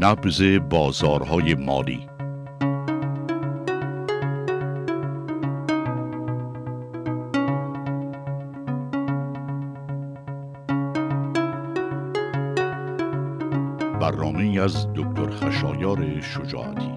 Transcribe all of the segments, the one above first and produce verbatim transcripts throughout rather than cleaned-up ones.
نبض بازارهای مالی. برنامه‌ای از دکتر خشایار شجاعتی.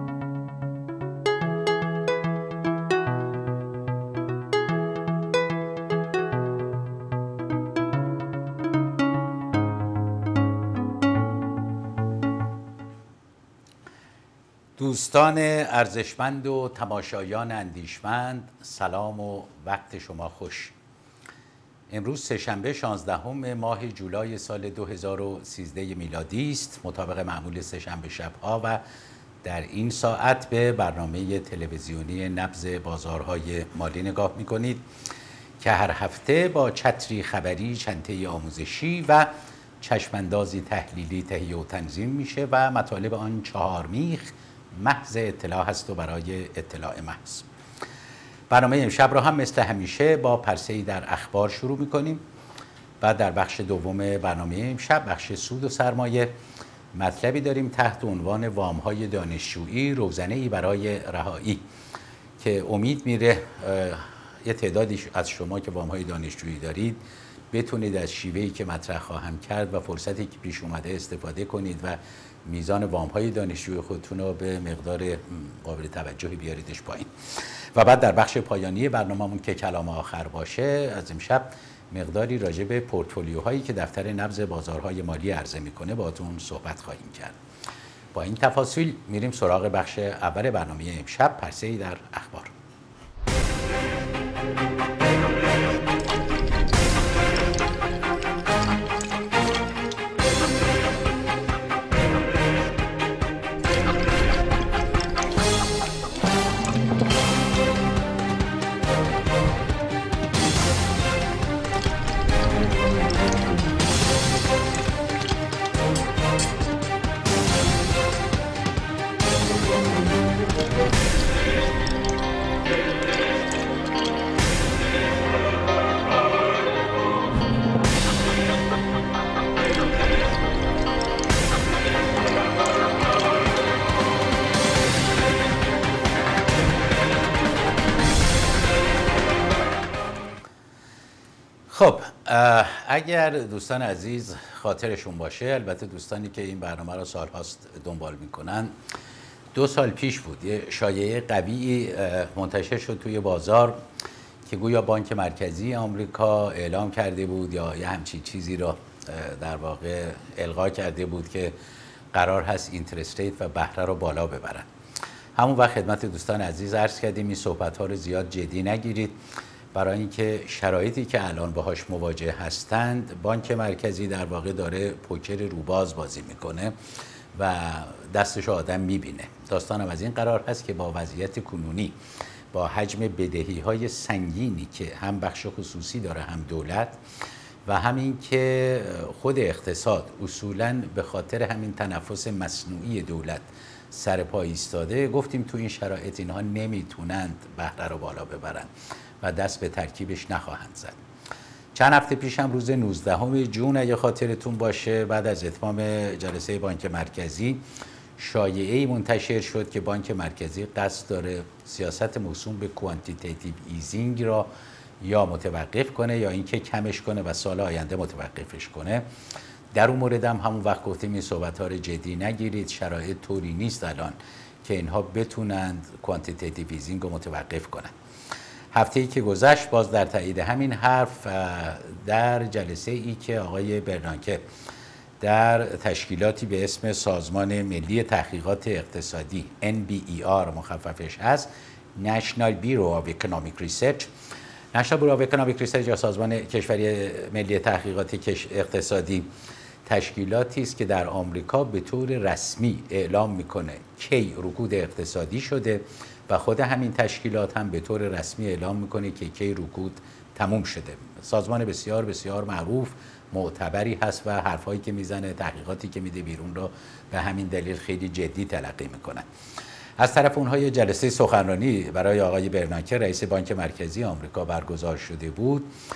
دوستان ارزشمند و تماشایان اندیشمند، سلام و وقت شما خوش. امروز سه‌شنبه شانزدهم ماه جولای سال دو هزار و سیزده میلادی است، مطابق معمول سه‌شنبه شب‌ها، و در این ساعت به برنامه تلویزیونی نبض بازارهای مالی نگاه می‌کنید که هر هفته با چتری خبری، چنته آموزشی و چشماندازی تحلیلی تهیه و تنظیم میشه و مطالب آن چهار میخ محض اطلاع هست و برای اطلاع محض. برنامه امشب را هم مثل همیشه با پرسه‌ای در اخبار شروع می‌کنیم و در بخش دوم برنامه امشب، بخش سود و سرمایه، مطلبی داریم تحت عنوان وام‌های دانشجویی، روزنه‌ای برای رهایی، که امید میره یه تعدادی از شما که وام‌های دانشجویی دارید بتونید از شیوهی که مطرح خواهم کرد و فرصتی که پیش اومده استفاده کنید و میزان وام‌های دانشجویی خودتون رو به مقدار قابل توجهی بیاریدش پایین. و بعد در بخش پایانی برنامه‌مون که کلام آخر باشه، از امشب مقداری راجع به پورتفولیوهایی که دفتر نبض بازارهای مالی عرضه میکنه باهاتون صحبت خواهیم کرد. با این تفاصیل میریم سراغ بخش اول برنامه امشب، پرسه‌ای در اخبار. خب، اگر دوستان عزیز خاطرشون باشه، البته دوستانی که این برنامه رو سالهاست دنبال میکنن، دو سال پیش بود یه شایعه قوی منتشر شد توی بازار که گویا بانک مرکزی آمریکا اعلام کرده بود یا یه همچین چیزی رو در واقع القا کرده بود که قرار هست اینترست ریت و بهره رو بالا ببرن. همون وقت خدمت دوستان عزیز عرض کردیم این صحبت ها رو زیاد جدی نگیرید، برای اینکه شرایطی که الان باهاش مواجه هستند، بانک مرکزی در واقع داره پوکر روباز بازی میکنه و دستش آدم میبینه. داستانم از این قرار هست که با وضعیت کنونی، با حجم بدهی های سنگینی که هم بخش خصوصی داره هم دولت، و همین که خود اقتصاد اصولاً به خاطر همین تنفس مصنوعی دولت سر پا ایستاده، گفتیم تو این شرایط اینها نمیتونند بهره رو بالا ببرن و دست به ترکیبش نخواهند زد. چند هفته پیش هم روز نوزدهم جون اگه خاطرتون باشه، بعد از اتمام جلسه بانک مرکزی، شایعه‌ای منتشر شد که بانک مرکزی قصد داره سیاست موسوم به کوانتیتیتیو ایزینگ را یا متوقف کنه یا اینکه کمش کنه و سال آینده متوقفش کنه. در اون مورد هم همون وقت گفتیم این صحبت‌ها رو جدی نگیرید، شرایط طوری نیست الان که اینها بتونند کوانتیتیتیو ایزینگ رو متوقف کنن. هفته‌ای که گذشت، باز در تایید همین حرف، در جلسه ای که آقای برنانکه در تشکیلاتی به اسم سازمان ملی تحقیقات اقتصادی ان بی ای آر مخففش هست، National Bureau of Economic Research، National Bureau of Economic Research یا سازمان کشوری ملی تحقیقات اقتصادی، تشکیلاتی است که در آمریکا به طور رسمی اعلام میکنه کی رکود اقتصادی شده و خود همین تشکیلات هم به طور رسمی اعلام میکنه که کی رکود تموم شده. سازمان بسیار بسیار معروف، معتبری هست و حرفایی که میزنه، تحقیقاتی که میده بیرون رو به همین دلیل خیلی جدی تلقی میکنن. از طرف اونها یه جلسه سخنرانی برای آقای برنانکه رئیس بانک مرکزی آمریکا برگزار شده بود.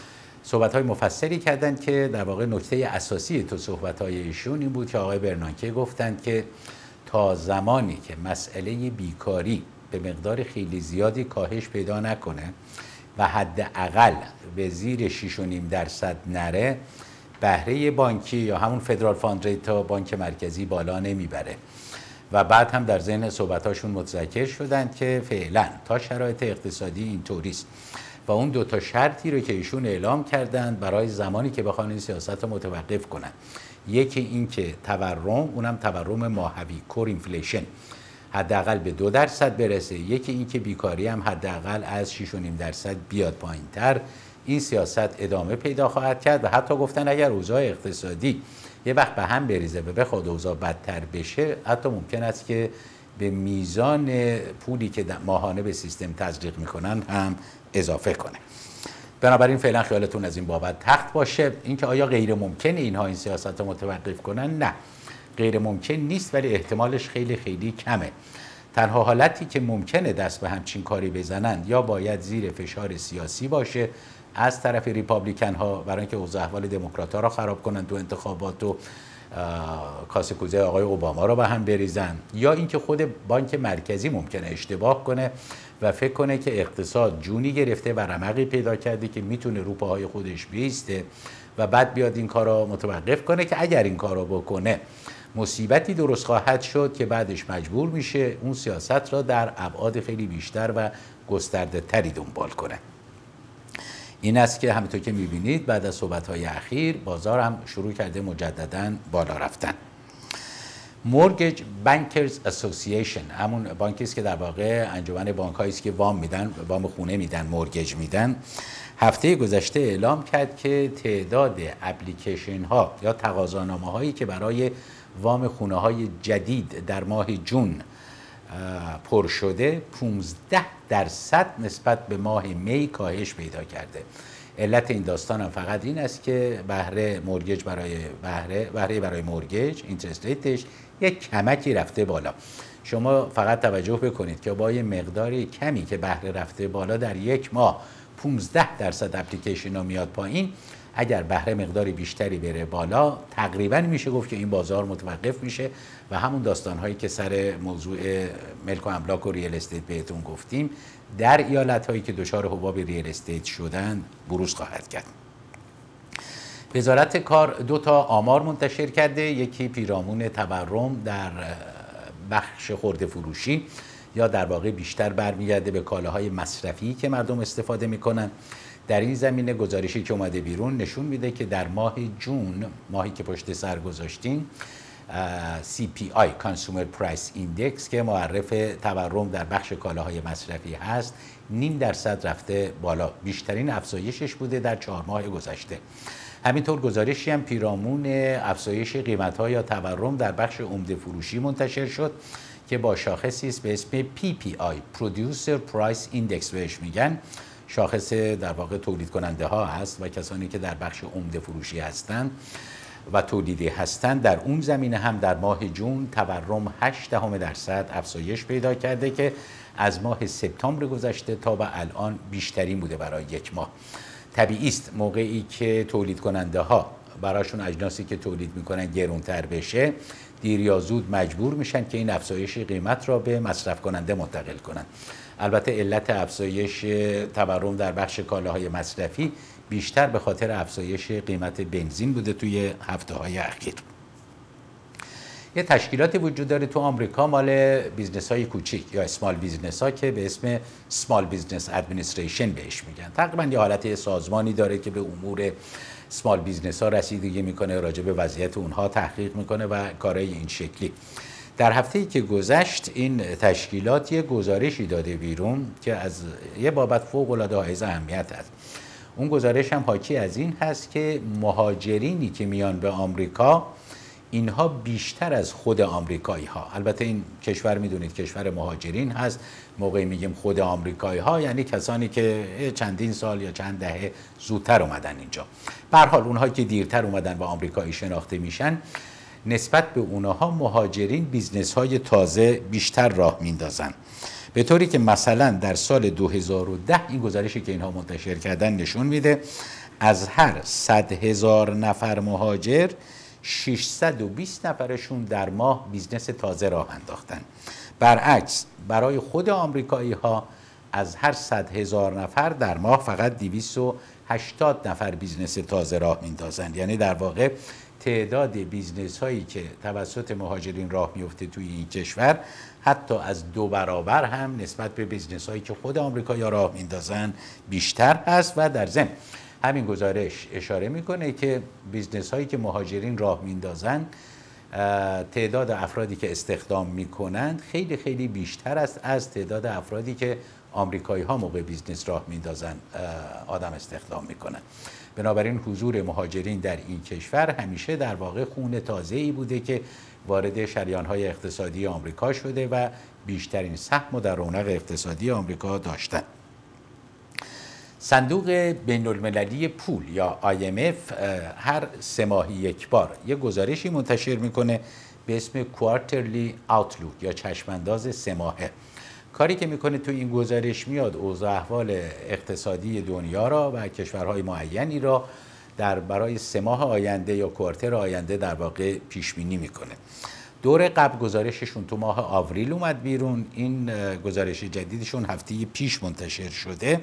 صحبت‌های مفصلی کردند که در واقع نکته اساسی تو صحبت‌های ایشون این بود که آقای برنانکه گفتند که تا زمانی که مسئله بیکاری به مقدار خیلی زیادی کاهش پیدا نکنه و حداقل به زیر شش و نیم درصد نره، بهره بانکی یا همون فدرال فاند ریت تا بانک مرکزی بالا نمیبره. و بعد هم در ذهن صحبتاشون متذکر شدند که فعلا تا شرایط اقتصادی اینطوری است و اون دو تا شرطی رو که ایشون اعلام کردند برای زمانی که بخوان این سیاست رو متوقف کنن، یکی این که تورم، اونم تورم ماهوی کور اینفلیشن، حداقل به دو درصد برسه، یکی این که بیکاری هم حداقل از شش و نیم درصد بیاد پایین‌تر. این سیاست ادامه پیدا خواهد کرد و حتی گفتن اگر اوضاع اقتصادی یه وقت به هم بریزه و بخواد اوضاع بدتر بشه، حتی ممکن است که به میزان پولی که ماهانه به سیستم تزریق میکنن هم اضافه کنه. بنابراین فعلا خیالتون از این بابت تخت باشه. اینکه آیا غیر ممکنه اینها این سیاست رو متوقف کنن؟ نه، غیر ممکن نیست، ولی احتمالش خیلی خیلی کمه. تنها حالتی که ممکنه دست به همچین کاری بزنن یا باید زیر فشار سیاسی باشه از طرف ریپابلیکن ها برای اینکه اوضاع احوال دموکرات ها را خراب کنن تو انتخابات و کاسه کوزه آقای اوباما را به هم بریزن، یا اینکه خود بانک مرکزی ممکنه اشتباه کنه و فکر کنه که اقتصاد جونی گرفته و رمقی پیدا کرده که میتونه رو پاهای خودش بیسته و بعد بیاد این کار را متوقف کنه، که اگر این کار را بکنه مصیبتی درست خواهد شد که بعدش مجبور میشه اون سیاست را در ابعاد خیلی بیشتر و گسترده تری دنبال کنه. این است که همونطور که میبینید بعد از صحبت‌های اخیر بازار هم شروع کرده مجدداً بالا رفتن. مورگیج بانکرز اسوسییشن، همون بانکی است که در واقع انجمن بانک‌هایی است که وام میدن، وام خونه میدن، مورگیج میدن، هفته گذشته اعلام کرد که تعداد اپلیکیشن ها یا تقاضانامه هایی که برای وام خونه های جدید در ماه جون پر شده پانزده درصد نسبت به ماه می کاهش پیدا کرده. علت این داستان هم فقط این است که بهره مورگیج برای بهره بهره برای مورگیج اینترست ریتش یک کمکی رفته بالا. شما فقط توجه بکنید که با یه مقدار کمی که بهره رفته بالا در یک ماه پانزده درصد اپلیکیشن ها میاد پایین. اگر بهره مقداری بیشتری بره بالا تقریبا میشه گفت که این بازار متوقف میشه و همون داستانهایی که سر موضوع ملک و املاک و ریال استیت بهتون گفتیم در ایالت هایی که دچار حباب ریال استیت شدن بروز خواهد کرد. وزارت کار دو تا آمار منتشر کرده، یکی پیرامون تورم در بخش خرده فروشی یا در واقع بیشتر برمیگرده به کالاهای مصرفی که مردم استفاده میکنن. در این زمینه گزارشی که اومده بیرون نشون میده که در ماه جون، ماهی که پشت سر گذاشتیم، سی پی آی Consumer Price Index که معرف تورم در بخش کالاهای مصرفی هست نیم درصد رفته بالا، بیشترین افزایشش بوده در چهار ماه گذشته. همینطور گزارشی هم پیرامون افزایش قیمت‌ها یا تورم در بخش عمده فروشی منتشر شد که با شاخصی است به اسم پی پی آی Producer Price Index بهش میگن. شاخص در واقع تولید کننده ها هست و کسانی که در بخش عمده فروشی هستند و تولیدی هستند. در اون زمینه هم در ماه جون تورم هشت دهم درصد افزایش پیدا کرده که از ماه سپتامبر گذشته تا به الان بیشترین بوده برای یک ماه. طبیعی است موقعی که تولید کننده ها براشون اجناسی که تولید میکنن گرونتر بشه، دیر یا زود مجبور میشن که این افزایش قیمت را به مصرف کننده منتقل کنن. البته علت افزایش تورم در بخش کالاهای مصرفی بیشتر به خاطر افزایش قیمت بنزین بوده توی هفته‌های اخیر. یه تشکیلاتی وجود داره تو آمریکا مال بیزنس‌های کوچیک یا اسمال بیزنس‌ها که به اسم اسمال بیزنس ادمنستریشن بهش میگن. تقریبا یه حالت سازمانی داره که به امور اسمال بیزنس‌ها رسیدگی میکنه، راجع به وضعیت اونها تحقیق میکنه و کارهای این شکلی. در هفته‌ای که گذشت این تشکیلات یه گزارشی داده بیرون که از یه بابت فوق‌العاده حائز اهمیت است. اون گزارش هم حاکی از این هست که مهاجرینی که میان به آمریکا اینها بیشتر از خود آمریکایی ها، البته این کشور میدونید کشور مهاجرین هست، موقعی میگیم خود آمریکایی ها یعنی کسانی که چندین سال یا چند دهه زودتر اومدن اینجا. به هر حال اونها که دیرتر اومدن و آمریکایی شناخته میشن، نسبت به اونها مهاجرین بیزنس های تازه بیشتر راه میندازن. به طوری که مثلا در سال دو هزار و ده این گزارشی که اینها منتشر کردن نشون میده از هر صد هزار نفر مهاجر ششصد و بیست نفرشون در ماه بیزنس تازه راه انداختن. برعکس برای خود آمریکایی ها از هر صد هزار نفر در ماه فقط دویست و هشتاد نفر بیزنس تازه راه میندازند. یعنی در واقع تعداد بیزنس هایی که توسط مهاجرین راه میفته توی این کشور حتی از دو برابر هم نسبت به بیزنس هایی که خود آمریکایی‌ها راه میندازن بیشتر هست. و در ضمن همین گزارش اشاره میکنه که بیزنس هایی که مهاجرین راه میندازن تعداد افرادی که استخدام میکنند خیلی خیلی بیشتر است از تعداد افرادی که آمریکایی ها موقع بیزنس راه میندازن آدم استخدام میکنن. بنابراین حضور مهاجرین در این کشور همیشه در واقع خون تازه‌ای بوده که وارد شریان‌های اقتصادی آمریکا شده و بیشترین سهم و در رونق اقتصادی آمریکا داشتن. صندوق بین المللی پول یا آی ام اف هر سه ماهی یک بار یه گزارشی منتشر میکنه به اسم کوارترلی آوتلوک یا چشمانداز سه ماهه. کاری که میکنه تو این گزارش میاد اوضاع احوال اقتصادی دنیا را و کشورهای معینی را در برای سه ماه آینده یا کوارتر آینده در واقع پیش بینی میکنه. دور قبل گزارششون تو ماه آوریل اومد بیرون، این گزارش جدیدشون هفته پیش منتشر شده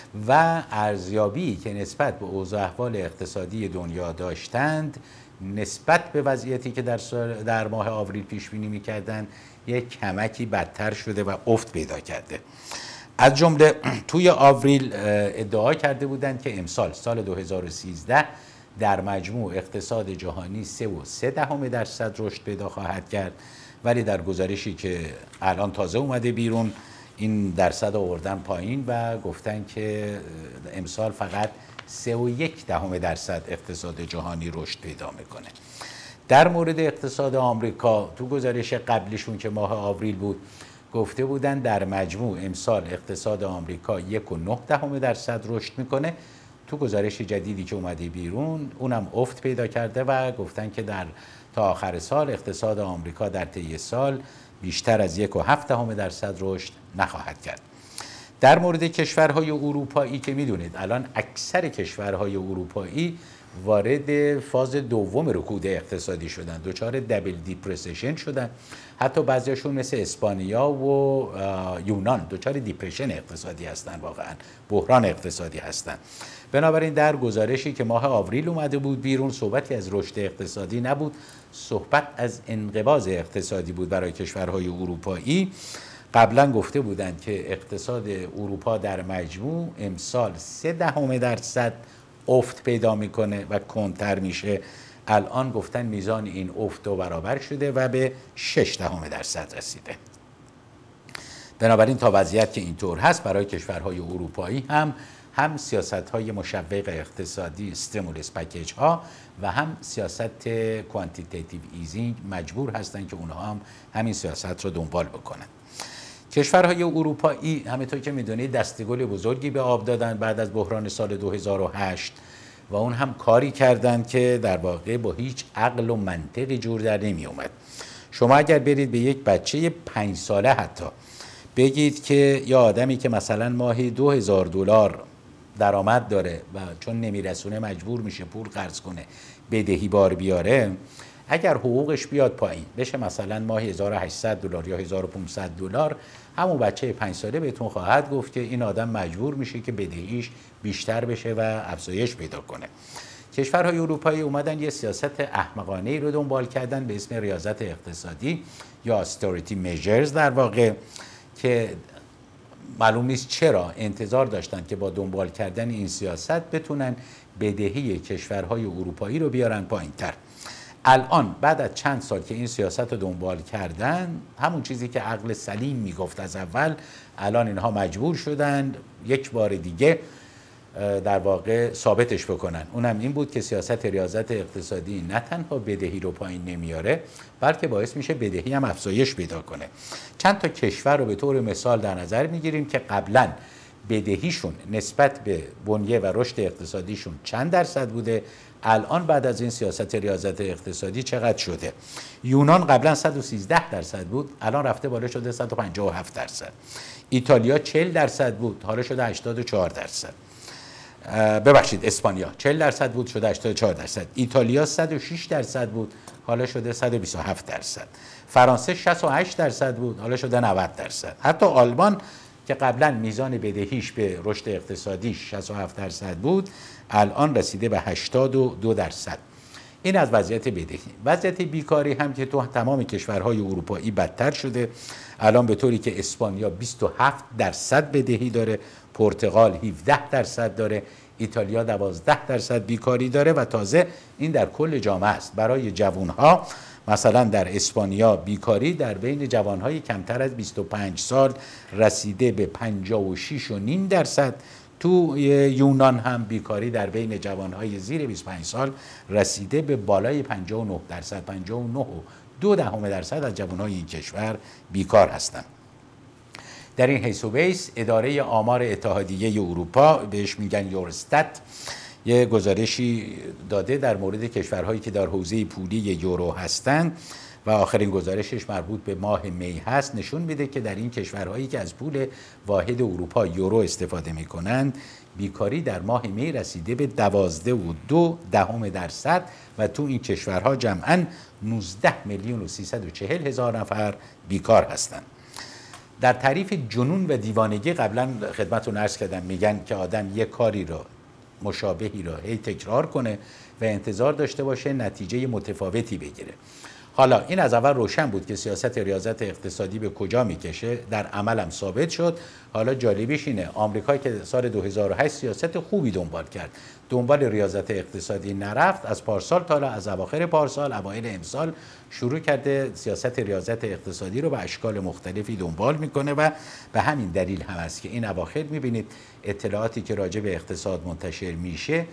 و ارزیابی که نسبت به اوضاع احوال اقتصادی دنیا داشتند نسبت به وضعیتی که در در ماه آوریل پیش بینی می‌کردند یک کمکی بدتر شده و افت پیدا کرده. از جمله توی آوریل ادعا کرده بودند که امسال سال دو هزار و سیزده در مجموع اقتصاد جهانی سه و سه دهم درصد رشد پیدا خواهد کرد، ولی در گزارشی که الان تازه اومده بیرون این درصد آوردن پایین و گفتن که امسال فقط سه و یک دهم درصد اقتصاد جهانی رشد پیدا میکنه. در مورد اقتصاد آمریکا تو گزارش قبلیشون که ماه آوریل بود گفته بودن در مجموع امسال اقتصاد آمریکا یک و نه دهم درصد رشد میکنه. تو گزارش جدیدی که اومده بیرون اونم افت پیدا کرده و گفتن که در تا آخر سال اقتصاد آمریکا در طی سال بیشتر از یک و هفت دهم درصد رشد نخواهد کرد. در مورد کشورهای اروپایی که میدونید الان اکثر کشورهای اروپایی وارد فاز دوم رکود اقتصادی شدن، دچار دبل دیپرسیشن شدن، حتی بعضیاشون مثل اسپانیا و یونان دچار دیپرشن اقتصادی هستن، واقعا بحران اقتصادی هستن. بنابراین در گزارشی که ماه آوریل اومده بود بیرون صحبتی از رشد اقتصادی نبود، صحبت از انقباض اقتصادی بود برای کشورهای اروپایی. قبلا گفته بودند که اقتصاد اروپا در مجموع امسال سه دهم درصد افت پیدا میکنه و کندتر میشه. الان گفتن میزان این افت دو برابر شده و به شش دهم درصد رسیده. بنابراین تا وضعیت که اینطور هست برای کشورهای اروپایی هم هم سیاست‌های مشوق اقتصادی استیمولس پکیج ها و هم سیاست کوانتیتیتیو ایزینگ مجبور هستند که اونها هم همین سیاست رو دنبال بکنن. کشورهای اروپایی همونطور که میدونید دستگل بزرگی به آب دادن بعد از بحران سال دو هزار و هشت و اون هم کاری کردند که در واقع با هیچ عقل و منطقی جور در نمی اومد. شما اگر برید به یک بچه پنج ساله حتی بگید که یا آدمی که مثلا ماهی دو هزار دلار درآمد داره و چون نمیرسونه مجبور میشه پول قرض کنه بدهی بار بیاره، اگر حقوقش بیاد پایین بشه مثلا ماهی هزار و هشتصد دلار یا هزار و پانصد دلار، همون بچه پنج ساله بهتون خواهد گفت که این آدم مجبور میشه که بدهیش بیشتر بشه و افزایش پیدا کنه. کشورهای اروپایی اومدن یه سیاست احمقانه ای رو دنبال کردن به اسم ریاضت اقتصادی یا austerity measures در واقع، که معلوم نیست چرا انتظار داشتن که با دنبال کردن این سیاست بتونن بدهی کشورهای اروپایی رو بیارن پایین‌تر. الان بعد از چند سال که این سیاست رو دنبال کردن، همون چیزی که عقل سلیم میگفت از اول، الان اینها مجبور شدن یک بار دیگه در واقع ثابتش بکنن. اونم این بود که سیاست ریاضت اقتصادی نه تنها بدهی رو پایین نمیاره بلکه باعث میشه بدهی هم افزایش پیدا کنه. چند تا کشور رو به طور مثال در نظر میگیریم که قبلا بدهیشون نسبت به بنیه و رشد اقتصادیشون چند درصد بوده، الان بعد از این سیاست ریاضت اقتصادی چقدر شده. یونان قبلا صد و سیزده درصد بود، الان رفته بالا شده صد و پنجاه و هفت درصد. ایتالیا چهل درصد بود، حالا شده هشتاد و چهار درصد. ببخشید اسپانیا چهل درصد بود شده هشتاد و چهار درصد، ایتالیا صد و شش درصد بود حالا شده صد و بیست و هفت درصد، فرانسه شصت و هشت درصد بود حالا شده نود درصد، حتی آلمان که قبلا میزان بدهیش به رشد اقتصادیش شصت و هفت درصد بود الان رسیده به هشتاد و دو درصد. این از وضعیت بدهی. وضعیت بیکاری هم که تو تمام کشورهای اروپایی بدتر شده، الان به طوری که اسپانیا بیست و هفت درصد بدهی داره، پرتغال هفده درصد داره، ایتالیا دوازده درصد بیکاری داره و تازه این در کل جامعه است. برای جوانها مثلا در اسپانیا بیکاری در بین جوانهای کمتر از بیست و پنج سال رسیده به پنجاه و شش و نیم درصد. تو یونان هم بیکاری در بین جوانهای زیر بیست و پنج سال رسیده به بالای پنجاه و نه درصد، پنجاه و نه و دو دهم درصد از جوانهای این کشور بیکار هستند. در این حیث و بیس اداره آمار اتحادیه اروپا بهش میگن یورستات یه گزارشی داده در مورد کشورهایی که در حوزه پولی یورو هستند و آخرین گزارشش مربوط به ماه می هست، نشون میده که در این کشورهایی که از پول واحد اروپا یورو استفاده میکنند بیکاری در ماه می رسیده به دوازده و دو دهم درصد و تو این کشورها جمعاً نوزده میلیون و سیصد و چهل هزار نفر بیکار هستند. در تعریف جنون و دیوانگی قبلا خدمتتون عرض کردم، میگن که آدم یک کاری رو مشابهی رو هی تکرار کنه و انتظار داشته باشه نتیجه متفاوتی بگیره. حالا این از اول روشن بود که سیاست ریاضت اقتصادی به کجا میکشه، در عمل هم ثابت شد. حالا جالبیش اینه آمریکا که سال دو هزار و هشت سیاست خوبی دنبال کرد، دنبال ریاضت اقتصادی نرفت، از پارسال تا از اواخر پارسال اوایل امسال شروع کرده سیاست ریاضت اقتصادی رو به اشکال مختلفی دنبال میکنه و به همین دلیل هم است که این اواخر میبینید اطلاعاتی که راجع به اقتصاد منتشر میشه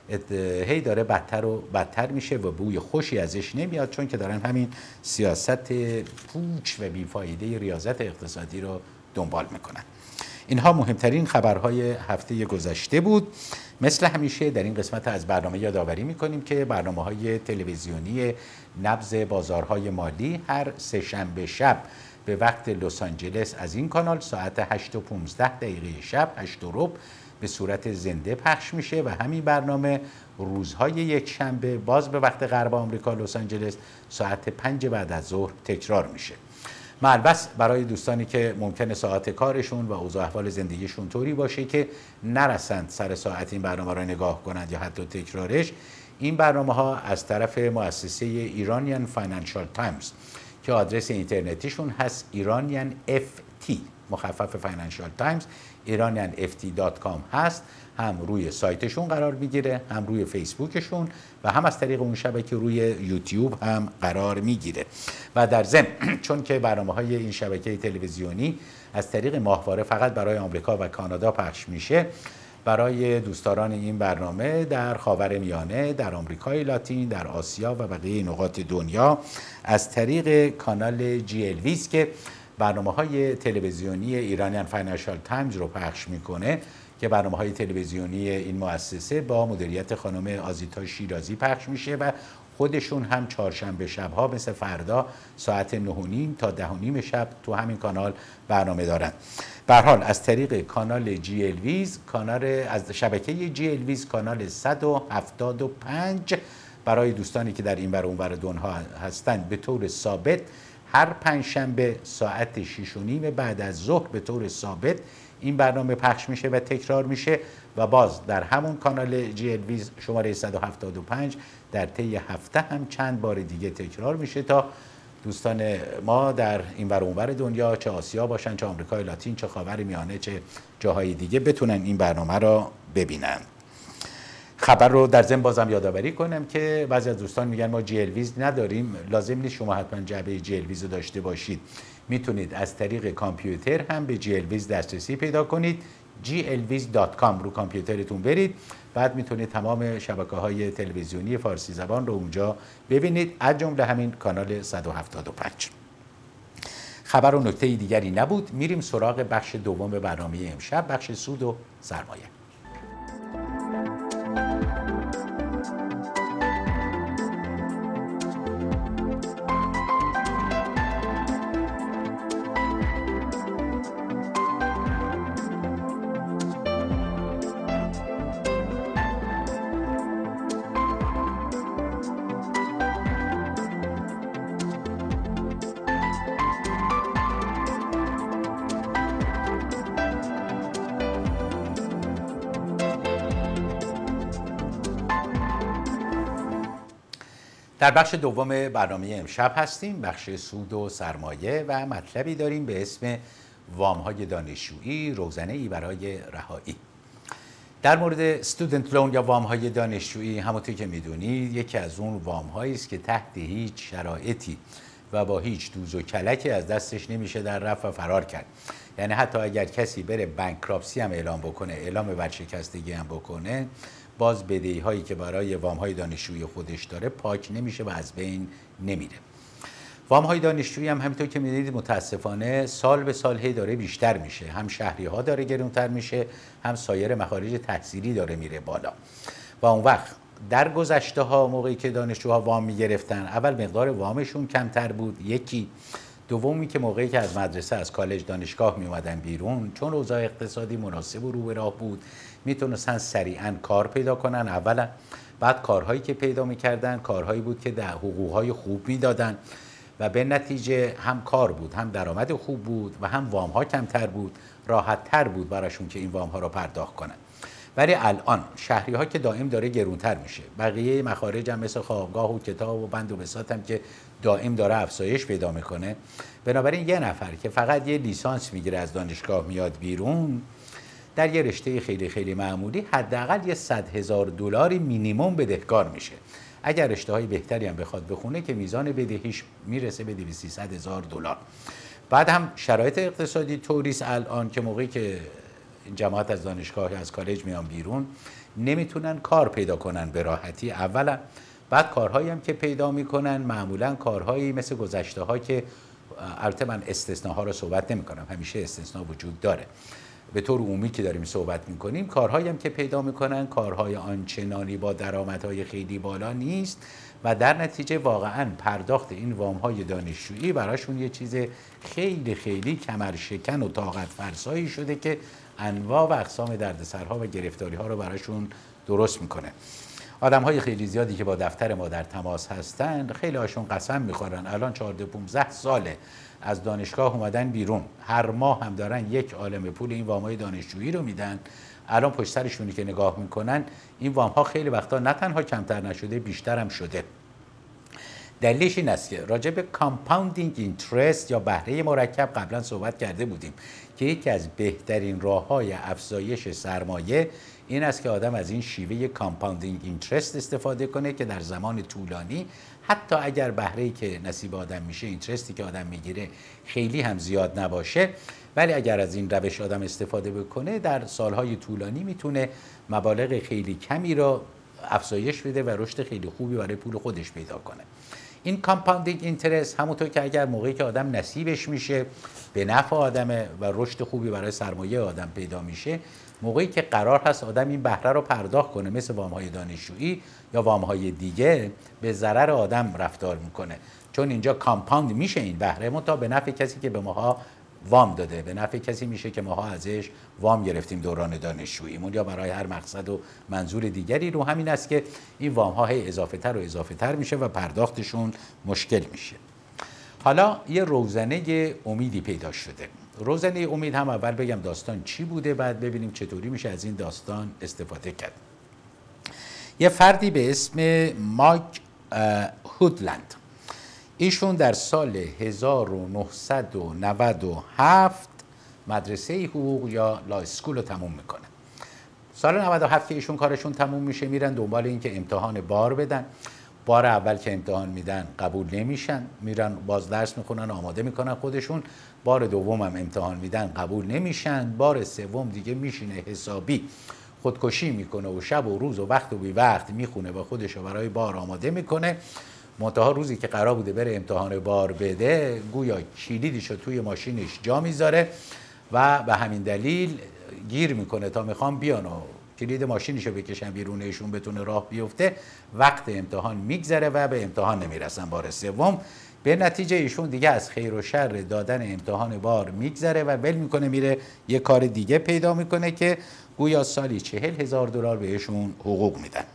هی داره بدتر و بدتر میشه و بوی خوشی ازش نمیاد، چون که دارن همین سیاست پوچ و بیفایده ریاضت اقتصادی رو دنبال میکنن. اینها مهمترین خبرهای هفته گذشته بود. مثل همیشه در این قسمت از برنامه یادآوری میکنیم که برنامه‌های تلویزیونی نبض بازارهای مالی هر سه شنبه شب به وقت لس آنجلس از این کانال ساعت هشت و پانزده دقیقه شب هشت و ربع به صورت زنده پخش میشه و همین برنامه روزهای یک شنبه باز به وقت غرب آمریکا لس آنجلس ساعت پنج بعد از ظهر تکرار میشه. البته برای دوستانی که ممکنه ساعت کارشون و اوضاع احوال زندگیشون طوری باشه که نرسند سر ساعت این برنامه رو نگاه کنند یا حتی تکرارش، این برنامه ها از طرف مؤسسه ایرانیان فاینانشال تایمز که آدرس اینترنتیشون هست ایرانیان اف تی مخفف فاینانشال تایمز ایرانیان اف تی دات کام هست، هم روی سایتشون قرار میگیره، هم روی فیسبوکشون و هم از طریق اون شبکه روی یوتیوب هم قرار میگیره. و در ضمن چون که برنامه‌های این شبکه تلویزیونی از طریق ماهواره فقط برای آمریکا و کانادا پخش میشه، برای دوستداران این برنامه در خاورمیانه، در آمریکای لاتین، در آسیا و بقیه نقاط دنیا از طریق کانال جی ال وی که برنامه‌های تلویزیونی ایرانیان فاینانشال تایمز رو پخش میکنه که برنامه‌های تلویزیونی این مؤسسه با مدیریت خانم آزیتا شیرازی پخش میشه و خودشون هم چهارشنبه شب‌ها مثل فردا ساعت نه و نیم تا ده و نیم شب تو همین کانال برنامه دارن. به هر حال از طریق کانال جی ال ویز، کانال از شبکه جی ال ویز کانال صد و هفتاد و پنج برای دوستانی که در این ور اون ور دنیا هستن به طور ثابت هر پنجشنبه ساعت شش و نیم بعد از ظهر به طور ثابت این برنامه پخش میشه و تکرار میشه و باز در همون کانال جی ال وی شماره صد و هفتاد و پنج در طی هفته هم چند بار دیگه تکرار میشه تا دوستان ما در این ور اون ور دنیا، چه آسیا باشن، چه آمریکای لاتین، چه خاورمیانه، چه جاهای دیگه بتونن این برنامه را ببینن. خبر رو در ضمن بازم یادآوری کنم که بعضی از دوستان میگن ما جی ال ویز نداریم. لازم نیست شما حتما جعبه جی ال ویز رو داشته باشید، میتونید از طریق کامپیوتر هم به جی ال ویز دسترسی پیدا کنید. جی ال ویز دات کام رو کامپیوترتون برید، بعد میتونید تمام شبکه‌های تلویزیونی فارسی زبان رو اونجا ببینید، از جمله همین کانال صد و هفتاد و پنج. خبر و نکته دیگری نبود. میریم سراغ بخش دوم برنامه امشب، بخش سود و سرمایه. در بخش دوم برنامه امشب هستیم، بخش سود و سرمایه، و مطلبی داریم به اسم وام‌های دانشجویی، روزنه‌ای برای رهایی. در مورد استودنت لون یا وام‌های دانشجویی، همونطور که میدونید یکی از اون وام‌هایی است که تحت هیچ شرایطی و با هیچ دوز و کلکی از دستش نمیشه در رفت و فرار کرد. یعنی حتی اگر کسی بره بانکراپسی هم اعلام بکنه، اعلام ورشکستگی هم بکنه، باز بدهی هایی که برای وام های دانشجویی خودش داره پاک نمیشه و از بین نمیره. وام های دانشجویی هم همینطور که میدونید متاسفانه سال به سال هی داره بیشتر میشه. هم شهری ها داره گرونتر میشه، هم سایر مخارج تحصیلی داره میره بالا. و اون وقت در گذشته ها موقعی که دانشجوها وام میگرفتن، اول مقدار وامشون کمتر بود، یکی. دومی که موقعی که از مدرسه، از کالج، دانشگاه می اومدن بیرون، چون اوضاع اقتصادی مناسب و رو به راه بود، میتونستن سریعا کار پیدا کنن. اولا بعد کارهایی که پیدا میکردن کارهایی بود که در حقوقهای خوب میدادن و به نتیجه هم کار بود، هم درآمد خوب بود و هم وام ها کمتر بود، راحت تر بود براشون که این وام ها رو پرداخت کنن. ولی الان شهری ها که دائم داره گرونتر میشه، بقیه مخارج هم مثل خوابگاه و کتاب و بند و بساط هم که دائم داره افزایش پیدا میکنه، بنابراین یه نفر که فقط یه لیسانس میگیره از دانشگاه میاد بیرون، در یه رشته خیلی خیلی معمولی حداقل یه صد هزار دلاری مینیمم بدهکار میشه. اگر رشته های بهتری هم بخواد بخونه که میزان بدهیش میرسه به دویست سیصد هزار دلار. بعد هم شرایط اقتصادی طوریست الان که موقعی که جماعت از دانشگاه از کالج میان بیرون نمیتونن کار پیدا کنن به راحتی اولا. بعد کارهایی هم که پیدا میکنن معمولا کارهایی مثل گذشته ها که البته من استثناها رو صحبت نمی کنم، همیشه استثناء وجود داره، به طور عمومی که داریم صحبت میکنیم کارهایی هم که پیدا میکنن کارهای آنچنانی با درآمدهای خیلی بالا نیست و در نتیجه واقعا پرداخت این وام‌های دانشجویی براشون یه چیز خیلی خیلی کمرشکن و طاقت فرسایی شده که انواع و اقسام دردسرها و گرفتاری‌ها رو براشون درست میکنه. آدم‌های خیلی زیادی که با دفتر ما در تماس هستن، خیلی هاشون قسم میخورن الان چهارده پانزده ساله از دانشگاه اومدن بیرون، هر ماه هم دارن یک عالمه پول این وام‌های دانشجویی رو میدن. الان پشت سرشونی که نگاه میکنن این وام‌ها خیلی وقتا نه تنها کمتر نشده، بیشتر هم شده. دلیلش این است که راجع به کامپاوندینگ اینترست یا بهره مرکب قبلا صحبت کرده بودیم که یکی از بهترین راه‌های افزایش سرمایه این است که آدم از این شیوه کامپاوندینگ اینترست استفاده کنه که در زمان طولانی حتی اگر بهره‌ای که نصیب آدم میشه، اینترستی که آدم میگیره خیلی هم زیاد نباشه، ولی اگر از این روش آدم استفاده بکنه در سالهای طولانی میتونه مبالغ خیلی کمی را افزایش بده و رشد خیلی خوبی برای پول خودش پیدا کنه. این کامپاوندینگ اینترست همونطور که اگر موقعی که آدم نصیبش میشه به نفع آدمه و رشد خوبی برای سرمایه آدم پیدا میشه، موقعی که قرار هست آدم این بهره رو پرداخت کنه مثل وام‌های دانشجویی یا وام‌های دیگه، به ضرر آدم رفتار میکنه، چون اینجا کامپاوند میشه این بهره، منتها به نفع کسی که به ماها وام داده، به نفع کسی میشه که ماها ازش وام گرفتیم دوران دانشجوییمون یا برای هر مقصد و منظور دیگری. رو همین است که این وام ها هی اضافه تر و اضافه تر میشه و پرداختشون مشکل میشه. حالا یه روزنه امیدی پیدا شده. روزنه امید هم اول بگم داستان چی بوده، بعد ببینیم چطوری میشه از این داستان استفاده کرد. یه فردی به اسم مایک هودلند، ایشون در سال هزار و نهصد و نود و هفت مدرسه حقوق یا لا اسکول رو تموم میکنه. سال نود و هفت که ایشون کارشون تموم میشه میرن دنبال این که امتحان بار بدن. بار اول که امتحان میدن قبول نمیشن، میرن باز درس میخونن، آماده میکنن خودشون. بار دوم هم امتحان میدن قبول نمیشن. بار سوم دیگه میشینه حسابی خودکشی میکنه و شب و روز و وقت و بی وقت میخونه و خودشو برای بار آماده میکنه. منتها روزی که قرار بوده بره امتحان بار بده، گویا کلیدشو توی ماشینش جا میذاره و به همین دلیل گیر میکنه تا میخوام بیان و کلید ماشینشو بکشن بیرون ایشون بتونه راه بیفته. وقت امتحان میگذره و به امتحان نمیرسن بار سوم. به نتیجه ایشون دیگه از خیر و شر دادن امتحان بار میگذره و ول میکنه، میره یه کار دیگه پیدا میکنه که گویا سالی چهل هزار دلار بهشون حقوق میدن.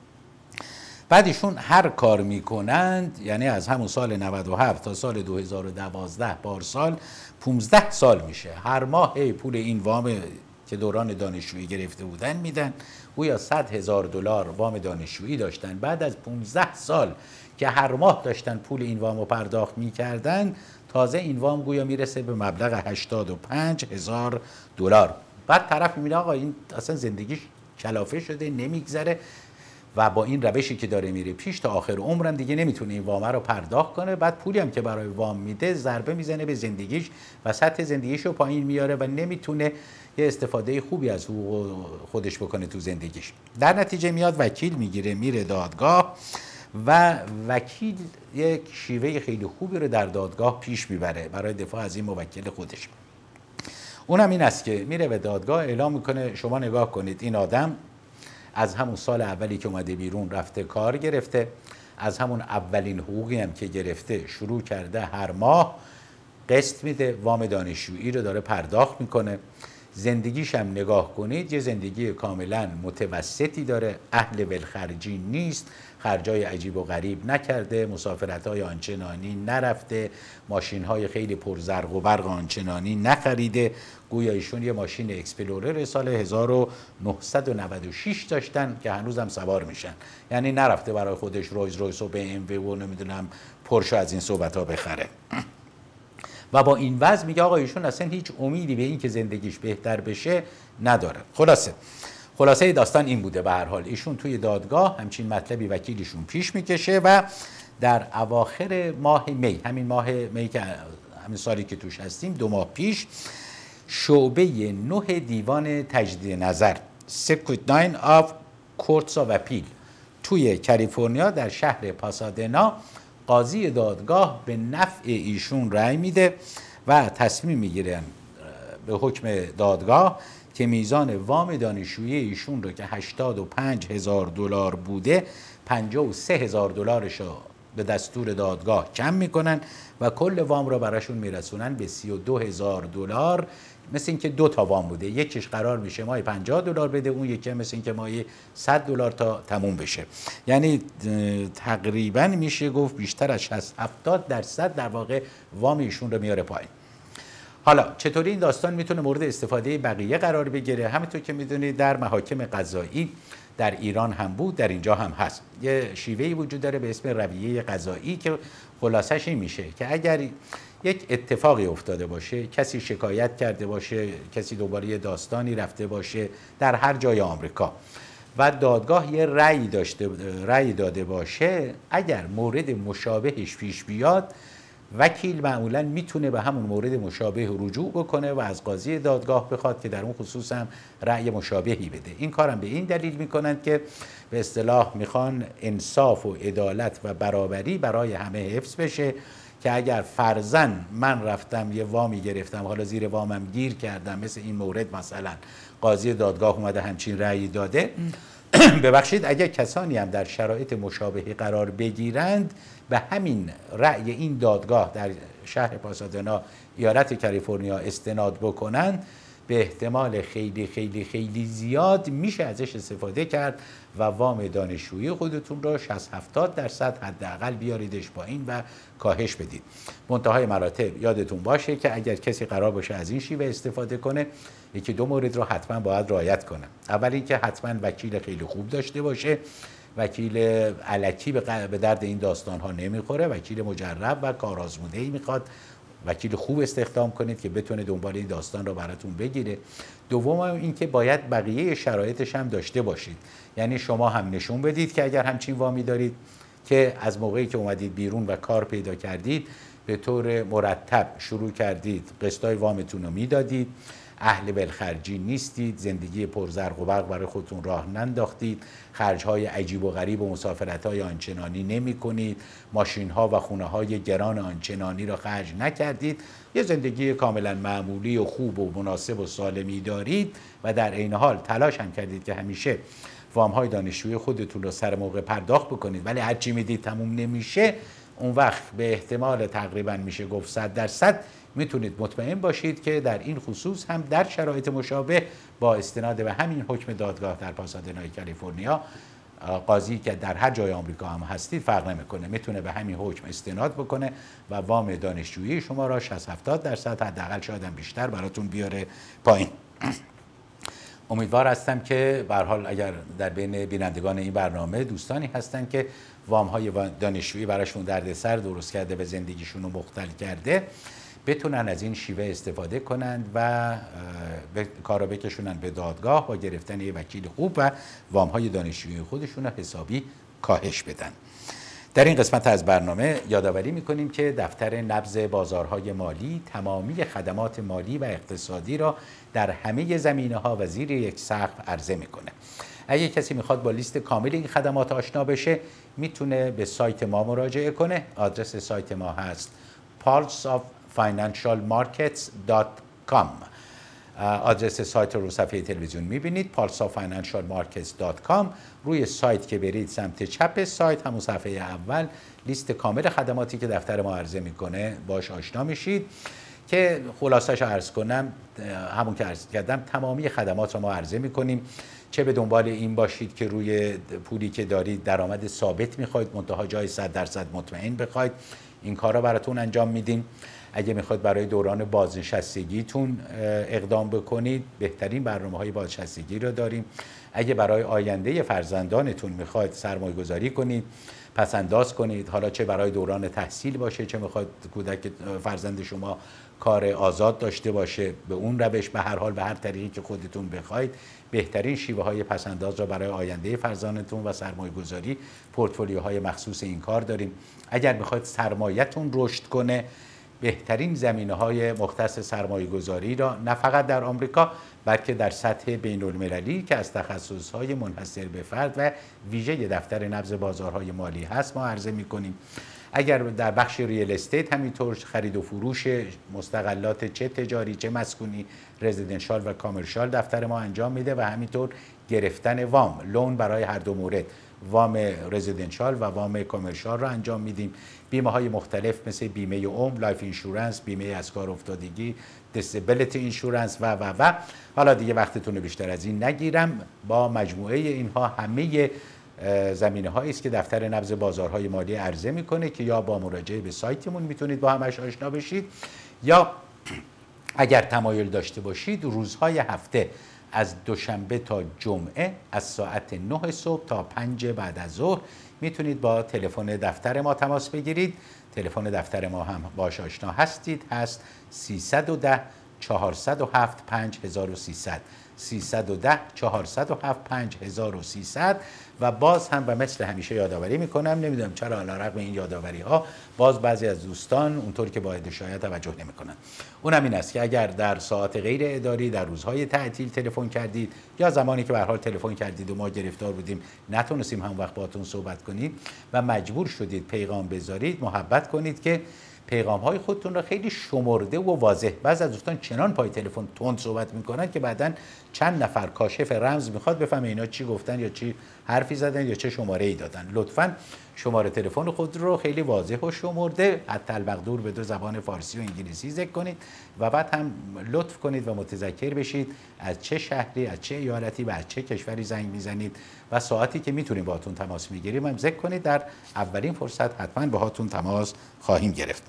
بعد ایشون هر کار میکنند، یعنی از همون سال نود و هفت تا سال دو هزار و دوازده پارسال پانزده سال میشه، هر ماه هی پول این وام که دوران دانشجویی گرفته بودن میدن. گویا صد هزار دلار وام دانشجویی داشتن، بعد از پانزده سال که هر ماه داشتن پول این وام رو پرداخت میکردن، تازه این وام گویا میرسه به مبلغ هشتاد و پنج هزار دلار. بعد طرف میبینه آقا این اصلا زندگیش کلافه شده، نمیگذره و با این روشی که داره میره پیش تا آخر عمرم دیگه نمیتونه این وام رو پرداخت کنه. بعد پولی هم که برای وام میده ضربه میزنه به زندگیش و سطح زندگیش رو پایین میاره و نمیتونه یه استفاده خوبی از حقوق خودش بکنه تو زندگیش. در نتیجه میاد وکیل میگیره میره دادگاه و وکیل یک شیوه خیلی خوبی رو در دادگاه پیش میبره برای دفاع از این موکل خودش. اونم این است که میره به دادگاه اعلام میکنه شما نگاه کنید این آدم از همون سال اولی که اومده بیرون رفته کار گرفته، از همون اولین حقوقی هم که گرفته شروع کرده هر ماه قسط میده، وام دانشجویی رو داره پرداخت میکنه. زندگیش هم نگاه کنید یه زندگی کاملا متوسطی داره، اهل ولخرجی نیست، خرجای عجیب و غریب نکرده، مسافرت‌های آنچنانی نرفته، ماشین‌های خیلی پرزرق و برق آنچنانی نخریده. گویا ایشون یه ماشین اکسپلورر سال هزار و نهصد و نود و شش داشتن که هنوز هم سوار میشن، یعنی نرفته برای خودش رویز رویس و بی ام و نمیدونم پورشه از این صحبت‌ها بخره. و با این وضع میگه آقا ایشون اصلا هیچ امیدی به این که زندگیش بهتر بشه نداره. خلاصه خلاصه داستان این بوده. به هر حال ایشون توی دادگاه همچین مطلبی وکیلشون پیش میکشه و در اواخر ماه می، همین ماه می که همین سالی که توش هستیم، دو ماه پیش، شعبه نه دیوان تجدید نظر Circuit ناین of Courts of Appeal توی کالیفرنیا در شهر پاسادنا، قاضی دادگاه به نفع ایشون رأی میده و تصمیم میگیرن به حکم دادگاه که میزان وام دانشجویی ایشون رو که هشتاد و پنج هزار دلار بوده پنجاه و سه هزار دلارش رو به دستور دادگاه کم میکنن و کل وام رو براشون میرسونن به سی و دو هزار دلار. مثل اینکه دو تا وام بوده، یکیش قرار میشه ماهی پنجاه دلار بده، اون یکی مثل اینکه ماهی صد دلار تا تموم بشه. یعنی تقریبا میشه گفت بیشتر از شصت هفتاد درصد در واقع وام ایشون رو میاره پایین. حالا چطوری این داستان میتونه مورد استفاده بقیه قرار بگیره؟ همونطور که میدونید در محاکم قضایی در ایران هم بود، در اینجا هم هست. یه شیوهی وجود داره به اسم رویه قضایی که خلاصش این میشه که اگر یک اتفاقی افتاده باشه، کسی شکایت کرده باشه، کسی دوباره داستانی رفته باشه در هر جای آمریکا و دادگاه یه رأی داشته رأی داده باشه، اگر مورد مشابهش پیش بیاد، وکیل معمولا میتونه به همون مورد مشابه رجوع بکنه و از قاضی دادگاه بخواد که در اون خصوص هم رأی مشابهی بده. این کارم به این دلیل میکنند که به اصطلاح میخوان انصاف و عدالت و برابری برای همه حفظ بشه، که اگر فرضاً من رفتم یه وامی گرفتم، حالا زیر وامم گیر کردم، مثل این مورد مثلا قاضی دادگاه اومده همچین رأی داده، ببخشید اگر کسانی هم در شرایط مشابهی قرار بگیرند، به همین رأی این دادگاه در شهر پاسادنا ایالت کالیفرنیا استناد بکنند، به احتمال خیلی خیلی خیلی زیاد میشه ازش استفاده کرد و وام دانشجویی خودتون رو شصت هفتاد درصد حداقل بیاریدش پایین و کاهش بدید. منتهای مراتب یادتون باشه که اگر کسی قرار باشه از این شیوه استفاده کنه، یکی دو مورد رو حتما باید رعایت کنه. اول اینکه حتما وکیل خیلی خوب داشته باشه، وکیل الکی به درد این داستان ها نمیخوره، وکیل مجرب و کارآزموده‌ای میخواد. وکیل خوب استخدام کنید که بتونه دنبال این داستان رو براتون بگیره. دوم اینکه باید بقیه شرایطش هم داشته باشید، یعنی شما هم نشون بدید که اگر همچین وامی دارید که از موقعی که اومدید بیرون و کار پیدا کردید به طور مرتب شروع کردید قسطای وامتون رو میدادید، اهل ولخرجی نیستید، زندگی پرزرق و برق برای خودتون راه ننداختید، خرج‌های عجیب و غریب و مسافرت‌های آنچنانی نمی‌کنید، ماشین‌ها و خونه‌های گران آنچنانی را خرج نکردید، یه زندگی کاملا معمولی و خوب و مناسب و سالمی دارید و در عین حال تلاش هم کردید که همیشه وام‌های دانشجویی خودتون رو سر موقع پرداخت بکنید، ولی هر چی میدید تموم نمیشه، اون وقت به احتمال تقریبا میشه گفت صد درصد میتونید مطمئن باشید که در این خصوص هم در شرایط مشابه با استناد به همین حکم دادگاه در پاسادنای کالیفرنیا، قاضی که در هر جای آمریکا هم هستید فرق نمیکنه، میتونه به همین حکم استناد بکنه و وام دانشجویی شما را شصت هفتاد درصد حداقل شاید هم بیشتر براتون بیاره پایین. امیدوار هستم که به هر حال اگر در بین بینندگان این برنامه دوستانی هستن که وام‌های دانشجویی براشون دردسر درست کرده و زندگیشون رو مختل کرده، بتونن از این شیوه استفاده کنند و کارا بکشونن به دادگاه با گرفتن یه وکیل خوب و وام‌های دانشجویی خودشون رو حسابی کاهش بدن. در این قسمت از برنامه یادآوری می‌کنیم که دفتر نبض بازارهای مالی تمامی خدمات مالی و اقتصادی را در همه زمینه‌ها و زیر یک سقف عرضه می‌کنه. اگه کسی میخواد با لیست کامل این خدمات آشنا بشه، میتونه به سایت ما مراجعه کنه. آدرس سایت ما هست پالس آف فاینانشال مارکتس دات کام. آدرس سایت رو صفحه تلویزیون میبینید، پالس آف فاینانشال مارکتس دات کام. روی سایت که برید سمت چپ سایت، همون صفحه اول، لیست کامل خدماتی که دفتر ما عرضه میکنه باش آشنا میشید که خلاصش عرض کنم، همون که عرض کردم تمامی خدمات رو ما عرضه میکنیم. چه به دنبال این باشید که روی پولی که دارید درآمد ثابت میخواید، منتها جای صد درصد مطمئن بخواید، این کارا براتون انجام میدیم. اگه میخواید برای دوران بازنشستگیتون اقدام بکنید، بهترین برنامه‌های بازنشستگی رو داریم. اگه برای آینده فرزندانتون میخواید سرمایه گذاری کنید، پس انداز کنید، حالا چه برای دوران تحصیل باشه، چه میخواید کودک فرزند شما کار آزاد داشته باشه، به اون روش، به هر حال به هر طریقی که خودتون بخواید، بهترین شیوه های پسنداز را برای آینده فرزندتون و سرمایه گذاری، پورتفولیوهای مخصوص این کار داریم. اگر میخواید سرمایه‌تون رشد کنه، بهترین زمینه‌های مختص سرمایه گذاری را نه فقط در آمریکا بلکه در سطح بین المللی که از تخصص‌های منحصر به فرد و ویژه دفتر نبض بازارهای مالی هست ما عرضه می‌کنیم. اگر در بخش ریل استیت همینطور خرید و فروش مستقلات چه تجاری چه مسکونی، رزیدنشال و کامرشال دفتر ما انجام میده و همینطور گرفتن وام، لون برای هر دو مورد، وام رزیدنشال و وام کامرشال رو انجام میدیم. بیمه های مختلف مثل بیمه عمر، لایف اینشورنس، بیمه از کار افتادگی، دیسابیلیتی اینشورنس و و و حالا دیگه وقتتون رو بیشتر از این نگیرم. با مجموعه اینها همه زمینه هایی است که دفتر نبض بازارهای مالی عرضه میکنه که یا با مراجعه به سایتمون میتونید با همش آشنا بشید، یا اگر تمایل داشته باشید روزهای هفته از دوشنبه تا جمعه از ساعت نه صبح تا پنج بعد از ظهر میتونید با تلفن دفتر ما تماس بگیرید. تلفن دفتر ما هم باش آشنا هستید، هست سیصد و ده چهارصد و هفت پنج هزار و سیصد، سیصد و ده چهارصد و هفت پنج هزار و سیصد. و باز هم و مثل همیشه یادآوری میکنم، نمیدونم چرا علیرغم این یادآوری ها باز بعضی از دوستان اونطور که باید شاید توجه نمیکنن. اونم این است که اگر در ساعات غیر اداری، در روزهای تعطیل تلفن کردید یا زمانی که به هر حال تلفن کردید و ما گرفتار بودیم نتونستیم هم وقت باهاتون صحبت کنید و مجبور شدید پیغام بذارید، محبت کنید که پیغام های خودتون را خیلی شمرده و واضح. بعضی از دوستان چنان پای تلفن تند صحبت میکنن که بعداً چند نفر کاشف رمز میخواد بفهمه اینا چی گفتن یا چی حرفی زدن یا چه شماره ای دادن. لطفاً شماره تلفن خود رو خیلی واضح و شمرده حتی المقدور به دو زبان فارسی و انگلیسی ذکر کنید و بعد هم لطف کنید و متذکر بشید از چه شهری، از چه ایالتی و از چه کشوری زنگ میزنید و ساعتی که میتونیم باهاتون تماس میگیریم هم ذکر کنید. در اولین فرصت حتما باهاتون تماس خواهیم گرفت.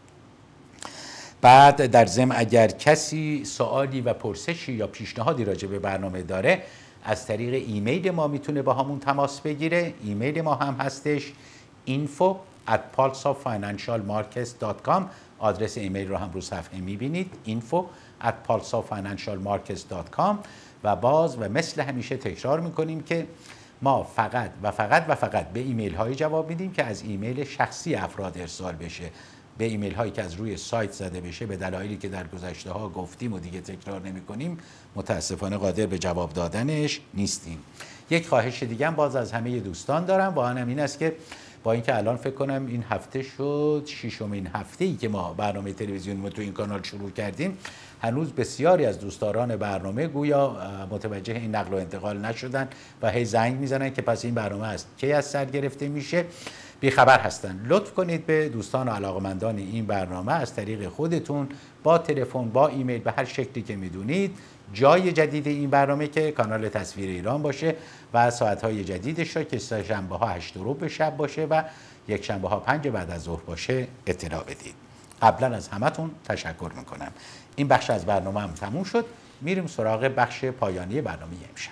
بعد در ضمن اگر کسی سوالی و پرسشی یا پیشنهادی راجع به برنامه داره، از طریق ایمیل ما میتونه با همون تماس بگیره. ایمیل ما هم هستش info at pulse of financial markets dot com. آدرس ایمیل رو هم رو صفحه میبینید، info at pulse of financial markets dot com. و باز و مثل همیشه تکرار میکنیم که ما فقط و فقط و فقط به ایمیل هایی جواب میدیم که از ایمیل شخصی افراد ارسال بشه. به ایمیل هایی که از روی سایت زده بشه به دلایلی که در گذشته ها گفتیم و دیگه تکرار نمی کنیم متاسفانه قادر به جواب دادنش نیستیم. یک خواهش دیگه هم باز از همه دوستان دارم و آنم این است که با اینکه الان فکر کنم این هفته شد ششمین هفته ای که ما برنامه تلویزیونی رو تو این کانال شروع کردیم، هنوز بسیاری از دوستداران برنامه گویا متوجه این نقل و انتقال نشدن و هی زنگ میزنن که پس این برنامه است کی از سر گرفته میشه، بیخبر هستن. لطف کنید به دوستان و علاقمندان این برنامه از طریق خودتون با تلفن، با ایمیل، به هر شکلی که میدونید جای جدید این برنامه که کانال تصویر ایران باشه و ساعت‌های جدیدش را که شنبه‌ها هشت و ربع شب باشه و یک شنبه‌ها پنج بعد از ظهر باشه اطلاع بدید. قبلا از همتون تشکر میکنم. این بخش از برنامه هم تموم شد. میریم سراغ بخش پایانی برنامه امشب.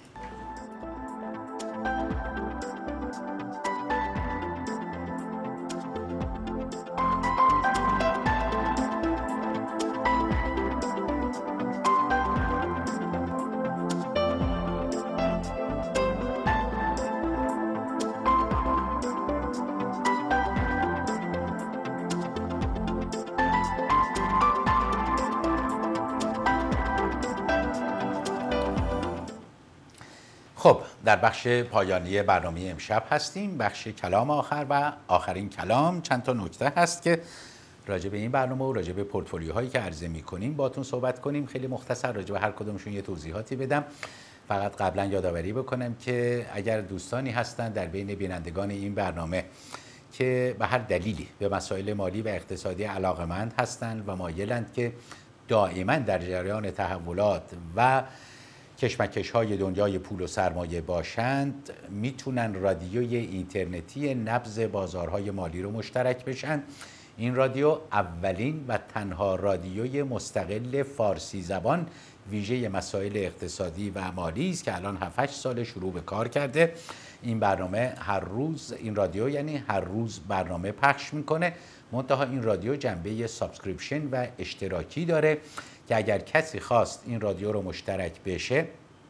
خب در بخش پایانی برنامه امشب هستیم، بخش کلام آخر و آخرین کلام. چند تا نکته هست که راجع به این برنامه و راجع به پورتفولیوهایی که عرضه می‌کنیم باهاتون صحبت کنیم. خیلی مختصر راجع به هر کدومشون یه توضیحاتی بدم. فقط قبلا یادآوری بکنم که اگر دوستانی هستند در بین بینندگان این برنامه که به هر دلیلی به مسائل مالی و اقتصادی علاقه‌مند هستند و مایلند که دائما در جریان تحولات و کشمکش های دنیای پول و سرمایه باشند، میتونن رادیوی اینترنتی نبض بازارهای مالی رو مشترک بشن. این رادیو اولین و تنها رادیوی مستقل فارسی زبان ویژه مسائل اقتصادی و مالی است که الان هفت هشت سال شروع به کار کرده. این برنامه هر روز، این رادیو یعنی هر روز برنامه پخش میکنه. منتها این رادیو جنبه سابسکریپشن و اشتراکی داره که اگر کسی خواست این رادیو رو مشترک بشه،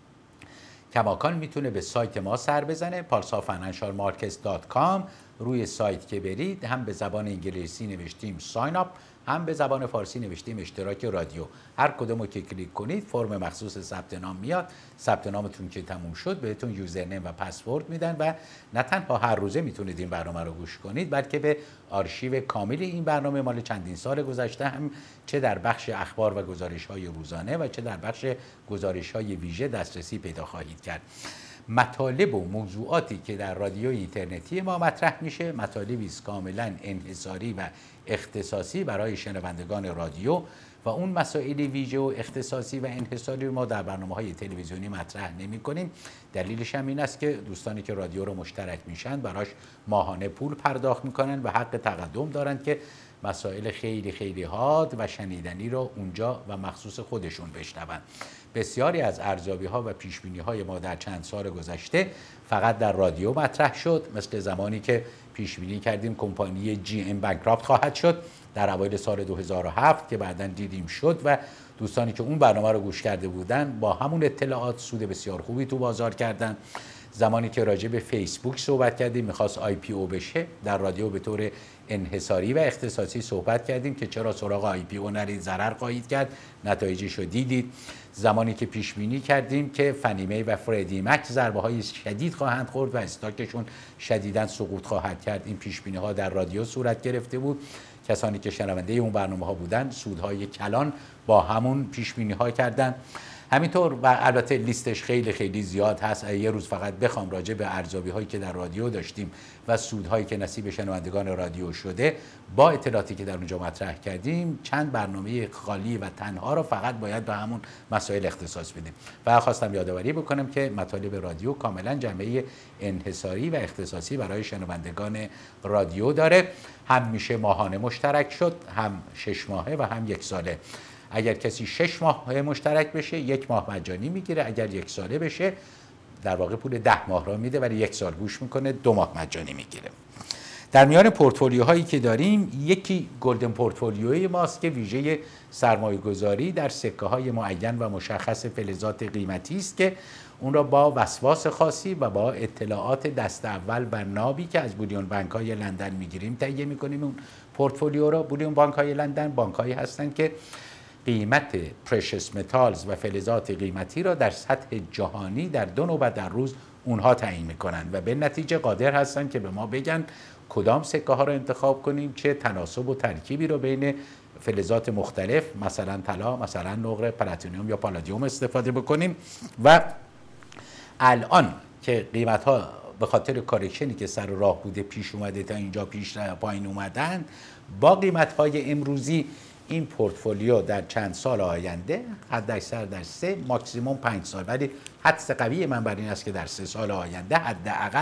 کماکان میتونه به سایت ما سر بزنه، پارسا فینانشال مارکتس دات کام. روی سایت که برید هم به زبان انگلیسی نوشتیم ساین اپ، هم به زبان فارسی نوشتیم اشتراک رادیو. هر کدومو که کلیک کنید فرم مخصوص ثبت نام میاد. ثبت نامتون که تموم شد بهتون یوزرنیم و پسورد میدن و نه تنها هر روزه میتونید این برنامه رو گوش کنید، بلکه به آرشیو کامل این برنامه مال چندین سال گذشته هم چه در بخش اخبار و گزارش‌های روزانه و چه در بخش گزارش‌های ویژه دسترسی پیدا خواهید کرد. مطالب و موضوعاتی که در رادیو اینترنتی ما مطرح میشه مطالبی است کاملا انحصاری و اختصاصی برای شنوندگان رادیو و اون مسائل ویژه و اختصاصی و انحصاری ما در برنامه‌های تلویزیونی مطرح نمی‌کنیم. دلیلش هم این است که دوستانی که رادیو رو مشترک میشن براش ماهانه پول پرداخت میکنن و حق تقدم دارن که مسائل خیلی خیلی حاد و شنیدنی رو اونجا و مخصوص خودشون بشنون. بسیاری از ارزیابی‌ها و پیش‌بینی‌های ما در چند سال گذشته فقط در رادیو مطرح شد، مثل زمانی که پیش‌بینی کردیم کمپانی جی ام بانکراپت خواهد شد در اوایل سال دو هزار و هفت که بعداً دیدیم شد و دوستانی که اون برنامه رو گوش کرده بودن با همون اطلاعات سود بسیار خوبی تو بازار کردن. زمانی که راجع به فیسبوک صحبت کردیم میخواست آی پی او بشه، در رادیو به طور انحصاری و اختصاصی صحبت کردیم که چرا سراغ آی پی او نرید، ضرر خواهید کرد، نتایجش رو دیدید. زمانی که پیش بینی کردیم که فنیمی و فردی مک ضربه های شدید خواهند خورد و استاکشون شدیداً سقوط خواهد کرد، این پیش بینی ها در رادیو صورت گرفته بود. کسانی که شنونده اون برنامه ها بودن سودهای کلان با همون پیش بینی ها کردن. همینطور و البته لیستش خیلی خیلی زیاد هست. یه روز فقط بخوام راجع به ارزیابی هایی که در رادیو داشتیم و سودهایی که نصیب شنوندگان رادیو شده با اطلاعاتی که در اونجا مطرح کردیم چند برنامه خالی و تنها رو فقط باید به همون مسائل اختصاص بدیم. و خواستم یادآوری بکنم که مطالب رادیو کاملا جنبه انحصاری و اختصاصی برای شنوندگان رادیو داره. هم میشه ماهانه مشترک شد، هم شش ماهه و هم یک ساله. اگر کسی شش ماه مشترک بشه یک ماه مجانی میگیره، اگر یک ساله بشه در واقع پول ده ماه را میده ولی یک سال گوش میکنه دو ماه مجانی میگیره. در میان پورتفولیوهایی که داریم یکی گلدن پورتفولیوی ماست که ویژه سرمایه گذاری در سکه های معین و مشخص فلزات قیمتی است که اون را با وسواس خاصی و با اطلاعات دست اول و نابی که از بولیون بانک های لندن میگیریم تهیه میکنیم. اون پورتفولیو را بولیون بانک های لندن بانک هایی هستند که قیمت پرشس متالز و فلزات قیمتی را در سطح جهانی در دو نوبت در روز اونها تعیین میکنن و به نتیجه قادر هستن که به ما بگن کدام سکه ها را انتخاب کنیم، چه تناسب و ترکیبی رو بین فلزات مختلف مثلا طلا، مثلا نقره، پلاتینیوم یا پالادیوم استفاده بکنیم. و الان که قیمت ها به خاطر کارکشنی که سر راه بوده پیش اومده تا اینجا پیش پایین اومدن، با قیمت های امروزی این پورتفولیو در چند سال آینده حداکثر در سه ماکسیموم پنج سال، ولی حدس قوی من بر این است که در سه سال آینده حداقل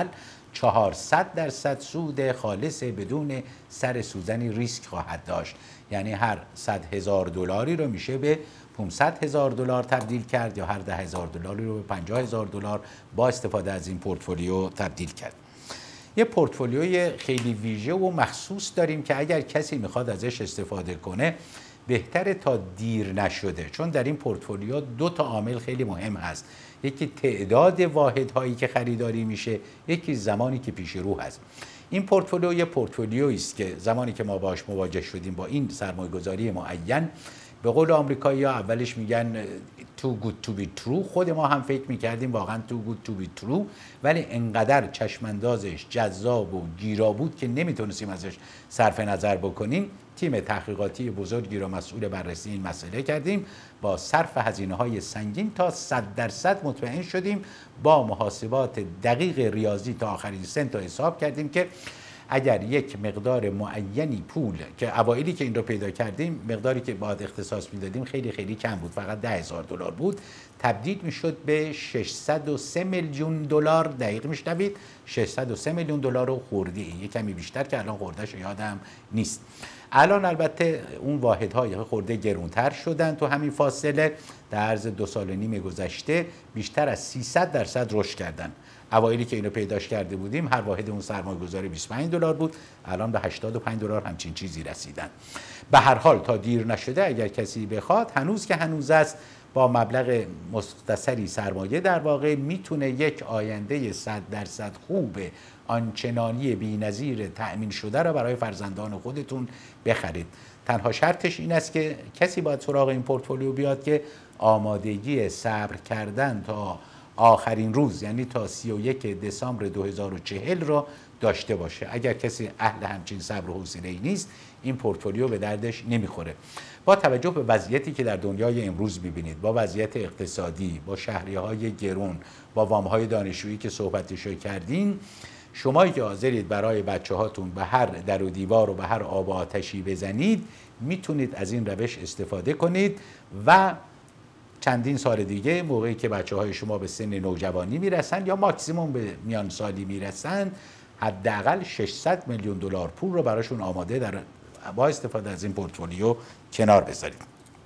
چهارصد درصد سود خالص بدون سر سوزنی ریسک خواهد داشت. یعنی هر صد هزار دلاری رو میشه به پانصد هزار دلار تبدیل کرد یا هر ده هزار دلاری رو به پنجاه هزار دلار با استفاده از این پورتفولیو تبدیل کرد. یه پورتفولیوی خیلی ویژه و مخصوص داریم که اگر کسی میخواد ازش استفاده کنه بهتره تا دیر نشده، چون در این پورتفولیو دو تا عامل خیلی مهم هست. یکی تعداد واحدهایی که خریداری میشه، یکی زمانی که پیش رو هست. این پورتفولیو یه پورتفولیویی است که زمانی که ما باهاش مواجه شدیم با این سرمایه‌گذاری معین، به قول آمریکایی‌ها اولش میگن too good to be true، خود ما هم فکر میکردیم واقعا too good to be true، ولی انقدر چشماندازش جذاب و گیرا بود که نمیتونستیم ازش صرف نظر بکنیم. تیم تحقیقاتی بزرگی را مسئول بررسی این مسئله کردیم، با صرف هزینه‌های سنگین تا صد درصد مطمئن شدیم، با محاسبات دقیق ریاضی تا آخرین سنت تا حساب کردیم که اگر یک مقدار معینی پول که اوایلی که این رو پیدا کردیم مقداری که باید اختصاص میدادیم خیلی خیلی کم بود، فقط ده هزار دلار بود، تبدیل میشد به ششصد و سه میلیون دلار. دقیق میشنوید، ششصد و سه میلیون دلار و خورده، یه کمی بیشتر که الان خوردهش یادم نیست. الان البته اون واحدهای خورده گرونتر شدن تو همین فاصله، در عرض دو سال و نیم گذشته بیشتر از سیصد درصد رشد کردن. اوایلی که اینو پیداش کرده بودیم هر واحد اون سرمایه‌گذاری بیست و پنج دلار بود، الان به هشتاد و پنج دلار همچین چیزی رسیدن. به هر حال تا دیر نشده اگر کسی بخواد، هنوز که هنوز است، با مبلغ مختصری سرمایه در واقع میتونه یک آینده صد درصد خوب آنچنانی بی‌نظیر تأمین شده را برای فرزندان خودتون بخرید. تنها شرطش این است که کسی باید سراغ این پورتفولیو بیاد که آمادگی صبر کردن تا آخرین روز، یعنی تا سی و یک دسامبر دو هزار و چهل را داشته باشه. اگر کسی اهل همچین صبر و حوصله‌ای نیست، این پورتفولیو به دردش نمیخوره. با توجه به وضعیتی که در دنیای امروز می‌بینید، با وضعیت اقتصادی، با شهریه‌های گرون، با وام‌های دانشجویی که صحبتشو کردین، شمایی که حاضرید برای بچه‌هاتون به هر در و دیوار و به هر آب و آتشی بزنید، میتونید از این روش استفاده کنید و چندین سال دیگه موقعی که بچه‌های شما به سن نوجوانی میرسن یا ماکسیموم به میان سالی میرسن، حداقل ششصد میلیون دلار پول رو براشون آماده در با استفاده از این پورتفولیو کنار بذارید.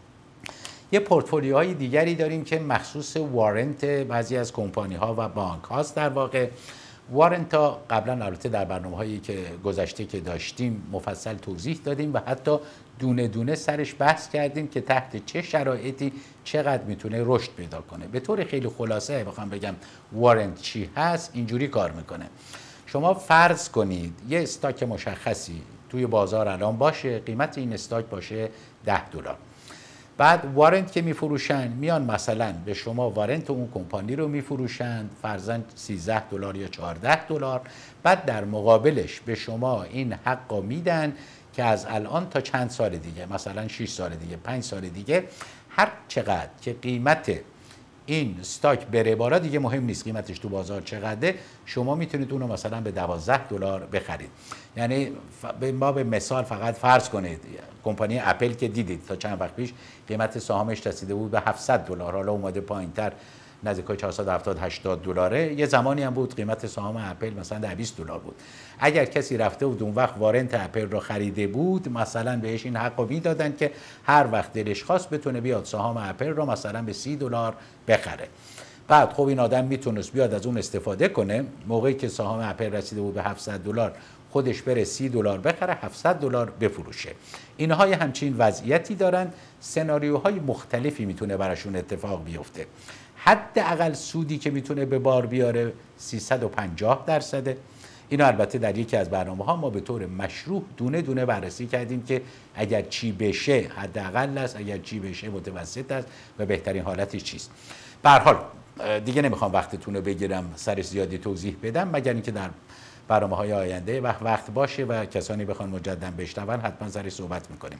یه پورتفولیوهای دیگری داریم که مخصوص وارنت بعضی از کمپانی‌ها و بانک هاست. در واقع وارنت ها قبلا البته در برنامه‌هایی که گذشته که داشتیم مفصل توضیح دادیم و حتی دونه دونه سرش بحث کردیم که تحت چه شرایطی چقدر میتونه رشد پیدا کنه. به طور خیلی خلاصه بخوام بگم وارنت چی هست، اینجوری کار میکنه. شما فرض کنید یه استاک مشخصی توی بازار الان باشه، قیمت این استاک باشه ده دلار. بعد وارنت که میفروشن میان مثلا به شما وارنت اون کمپانی رو میفروشن فرضاً سیزده دلار یا چهارده دلار، بعد در مقابلش به شما این حق رو میدن که از الان تا چند سال دیگه، مثلا شش سال دیگه، پنج سال دیگه، هر چقدر که قیمت این استاک بره بالا دیگه مهم نیست قیمتش تو بازار چقدره، شما میتونید اونو مثلا به دوازده دلار بخرید. یعنی ما به مثال فقط فرض کنید کمپانی اپل که دیدید تا چند وقت پیش قیمت سهامش رسیده بود به هفتصد دلار، حالا اومده پایینتر نزدیک چهارصد و هفتاد هشتاد دلاره. یه زمانی هم بود قیمت سهام اپل مثلا ده بیست دلار بود. اگر کسی رفته بود اون وقت وارنت اپل رو خریده بود، مثلا بهش این حق رو میدادن که هر وقت دلش خواست بتونه بیاد سهام اپل رو مثلا به سی دلار بخره. بعد خب این آدم میتونست بیاد از اون استفاده کنه، موقعی که سهام اپل رسیده بود به هفتصد دلار خودش بره سی دلار بخره، هفتصد دلار بفروشه. اینها یه همچین وضعیتی دارن. سناریوهای مختلفی میتونه براشون اتفاق بیفته. حداقل سودی که میتونه به بار بیاره سیصد و پنجاه درصده. اینو البته در یکی از برنامه‌ها ما به طور مشروع دونه دونه بررسی کردیم که اگر چی بشه حداقل است، اگر چی بشه متوسط است و بهترین حالتش چیست. به هر حال دیگه نمیخوام وقتتون رو بگیرم سرش زیادی توضیح بدم، مگر اینکه در برنامه‌های آینده وقت وقت باشه و کسانی بخوان مجددا بشنون حتما سرش صحبت میکنیم.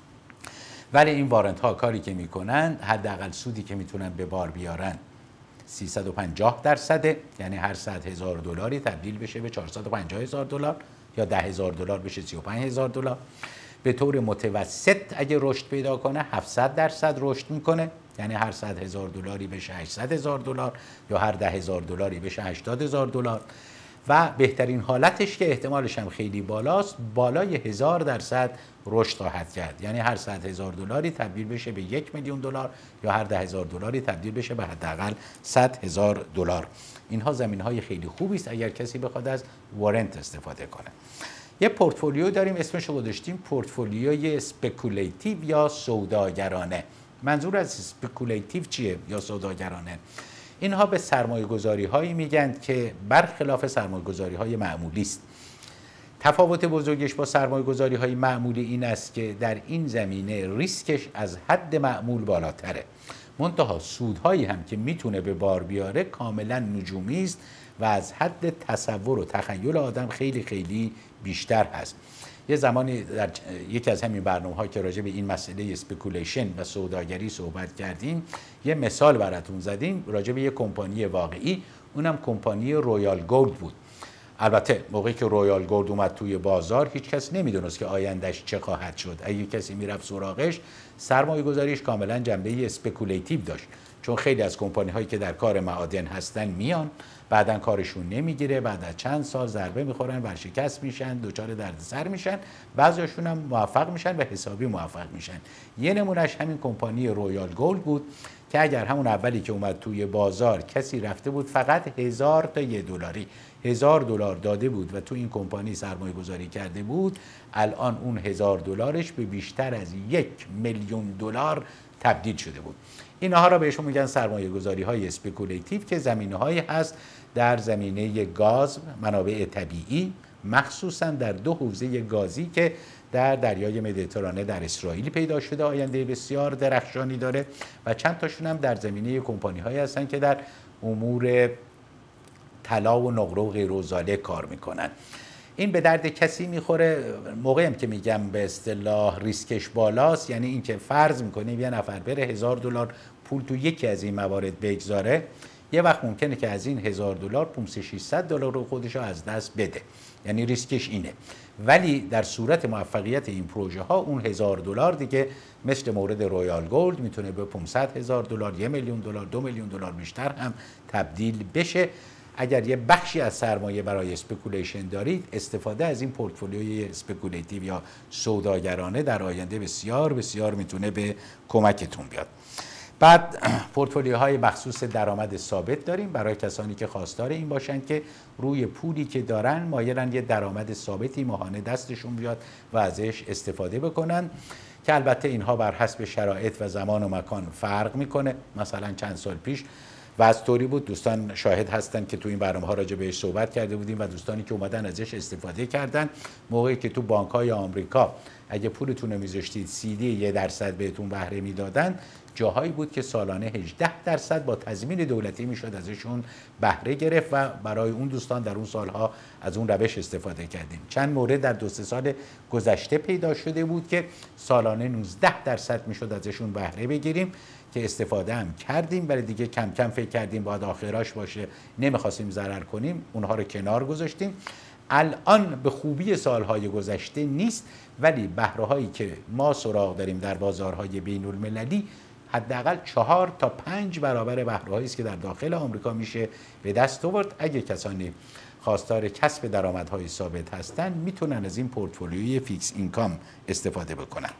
ولی این وارنت ها کاری که میکنن، حداقل سودی که میتونن به بار بیارن سیصد و پنجاه درصده، یعنی هر صد هزار دلاری تبدیل بشه به چهارصد و پنجاه هزار دلار یا ده هزار دلار بشه سی و پنج هزار دلار. به طور متوسط اگه رشد پیدا کنه هفتصد درصد رشد میکنه، یعنی هر صد هزار دلاری بشه هشتصد هزار دلار یا هر ده هزار دلاری بشه هشتاد هزار دلار. و بهترین حالتش که احتمالش هم خیلی بالاست، بالای هزار درصد رشد خواهد کرد. یعنی هر صد هزار دلاری تبدیل بشه به یک میلیون دلار یا هر ده هزار دلاری تبدیل بشه به حداقل صد هزار دلار. اینها زمینهای خیلی خوبی است اگر کسی بخواد از وارنت استفاده کنه. یه پورتفولیو داریم اسمش رو گذاشتیم پورتفولیوی اسپکولاتیو یا سوداگرانه. منظور از اسپکولاتیو چیه یا سوداگرانه؟ اینها به سرمایه‌گذاری هایی میگن که برخلاف سرمایه‌گذاری های معمولی است. تفاوت بزرگش با سرمایه‌گذاری های معمولی این است که در این زمینه ریسکش از حد معمول بالاتره. منتها سودهایی هم که میتونه به بار بیاره کاملا نجومی است و از حد تصور و تخیل آدم خیلی خیلی بیشتر هست. یه زمانی در یکی از همین برنامه‌ها که راجع به این مسئله اسپکولیشن و سوداگری صحبت کردیم، یه مثال براتون زدیم راجع به یه کمپانی واقعی، اونم کمپانی رویال گولد بود. البته موقعی که رویال گولد اومد توی بازار هیچ کس نمیدونست که آیندهش چه خواهد شد. اگه کسی میرفت سراغش، سرمایه گذاریش کاملا جنبه اسپکولاتیو داشت، چون خیلی از کمپانی هایی که در کار معادن هستن میان بعدن کارشون نمیگیره، بعد از چند سال ضربه میخورن، ورشکست میشن، دچار دردسر میشن، بعضیاشون هم موفق میشن و حسابی موفق میشن. یه نمونهش همین کمپانی رویال گولد بود که اگر همون اولی که اومد توی بازار کسی رفته بود فقط هزار تا یه دلاری هزار دلار داده بود و تو این کمپانی سرمایه گذاری کرده بود، الان اون هزار دلارش به بیشتر از یک میلیون دلار تبدیل شده بود. اینها را بهشون میگن سرمایه گذاری های اسپکولاتیو که زمینه هایی هست در زمینه گاز، منابع طبیعی، مخصوصا در دو حوزه گازی که در دریای مدیترانه در اسرائیل پیدا شده، آینده بسیار درخشانی داره، و چند تاشون هم در زمینه کمپانی هایی هستن که در امور طلا و نقره و غیر و ذالک کار میکنن. این به درد کسی میخوره موقعی هم که میگم به اصطلاح ریسکش بالاست، یعنی اینکه فرض میکنیم یه نفر بره هزار دلار پول تو یکی از این موارد بگذاره، یه وقت ممکنه که از این هزار دلار پانصد ششصد دلار رو خودش رو از دست بده، یعنی ریسکش اینه. ولی در صورت موفقیت این پروژه ها اون هزار دلار دیگه مثل مورد رویال گولد میتونه به پانصد هزار دلار، یک میلیون دلار، دو میلیون دلار بیشتر هم تبدیل بشه. اگر یه بخشی از سرمایه برای اسپکولیشن دارید، استفاده از این پورتفولیوی اسپکولاتیو یا سوداگرانه در آینده بسیار بسیار میتونه به کمکتون بیاد. بعد پورتفولیوهای مخصوص درآمد ثابت داریم برای کسانی که خواستار این باشند که روی پولی که دارن مایلن یه درآمد ثابتی ماهانه دستشون بیاد و ازش استفاده بکنن، که البته اینها بر حسب شرایط و زمان و مکان فرق میکنه. مثلا چند سال پیش و از طوری بود، دوستان شاهد هستن که تو این برنامه‌ها راجع بهش صحبت کرده بودیم و دوستانی که اومدن ازش استفاده کردن، موقعی که تو بانک‌های آمریکا اگه پولتون رو می‌ذاشتید سی دی یه درصد بهتون بهره میدادن، جاهایی بود که سالانه هجده درصد با تضمین دولتی میشد ازشون بهره گرفت و برای اون دوستان در اون سالها از اون روش استفاده کردیم. چند مورد در دو سه سال گذشته پیدا شده بود که سالانه نوزده درصد میشد ازشون بهره بگیریم که استفاده هم کردیم، ولی دیگه کم کم فکر کردیم باید آخراش باشه، نمیخواستیم ضرر کنیم، اونها رو کنار گذاشتیم. الان به خوبی سالهای گذشته نیست، ولی بهره‌هایی که ما سراغ داریم در بازارهای بین المللی حداقل چهار تا پنج برابر بهره‌هایی است که در داخل آمریکا میشه به دست آورد. اگه کسانی خواستار کسب درآمدهای ثابت هستن میتونن از این پورتفولیوی فیکس اینکام استفاده بکنن.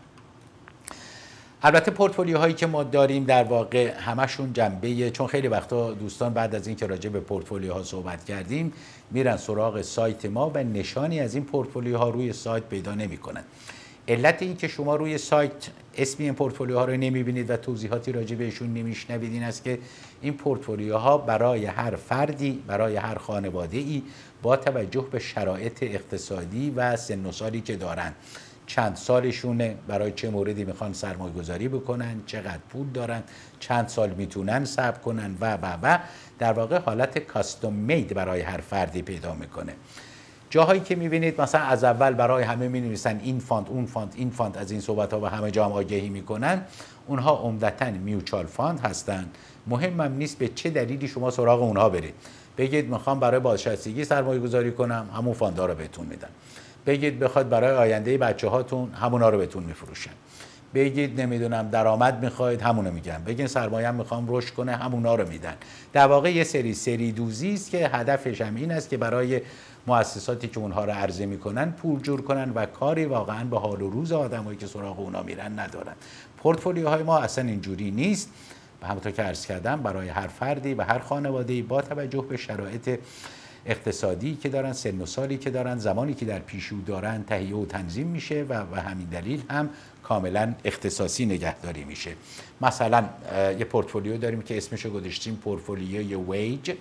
البته پورتفولیوهایی که ما داریم در واقع همشون جنبه، چون خیلی وقتا دوستان بعد از این که راجع به پورتفولیوها صحبت کردیم میرن سراغ سایت ما و نشانی از این پورتفولیوها روی سایت پیدا نمی‌کنن. علت این که شما روی سایت اسم این پورتفولیوها رو نمی‌بینید و توضیحاتی راجع بهشون نمی‌شنوید این است که این پورتفولیوها برای هر فردی، برای هر خانواده‌ای با توجه به شرایط اقتصادی و سن و سالی که دارن، چند سالشونه، برای چه موردی میخوان سرمایه گذاری بکنن، چقدر پول دارن، چند سال میتونن صبر کنن و و و در واقع حالت کاستوم مید برای هر فردی پیدا میکنه. جاهایی که میبینید مثلا از اول برای همه مینویسن این فاند اون فاند این فاند، از این صحبت ها و همه جا هم آگهی میکنن، اونها عمدتاً میوچوال فاند هستن. مهمم نیست به چه دلیلی شما سراغ اونها برید. بگید میخوام برای بازنشستگی سرمایه گذاری کنم، همون فاندها رو بهتون میدن. بگید بخواد برای آینده بچه هاتون، همونا رو بهتون میفروشن. بگید نمیدونم درآمد میخواید، همونو میگن. بگین سرمایه هم میخوام رشد کنه، همونا رو میدن. در واقع یه سری سری دوزی است که هدفش هم این است که برای مؤسساتی که اونها رو عرضه میکنن پول جور کنن و کاری واقعا به حال و روز آدمایی که سراغ اونا میرن ندارن. پورتفولیوهای ما اصلا اینجوری نیست. و همونطور که عرض کردم برای هر فردی و هر خانواده‌ای با توجه به شرایط اقتصادی که دارن، سن و سالی که دارن، زمانی که در پیش رو دارن تهیه و تنظیم میشه و به همین دلیل هم کاملا اختصاصی نگهداری میشه. مثلا یه پورتفولیو داریم که اسمشو گذاشتیم پورتفولیوی ویج.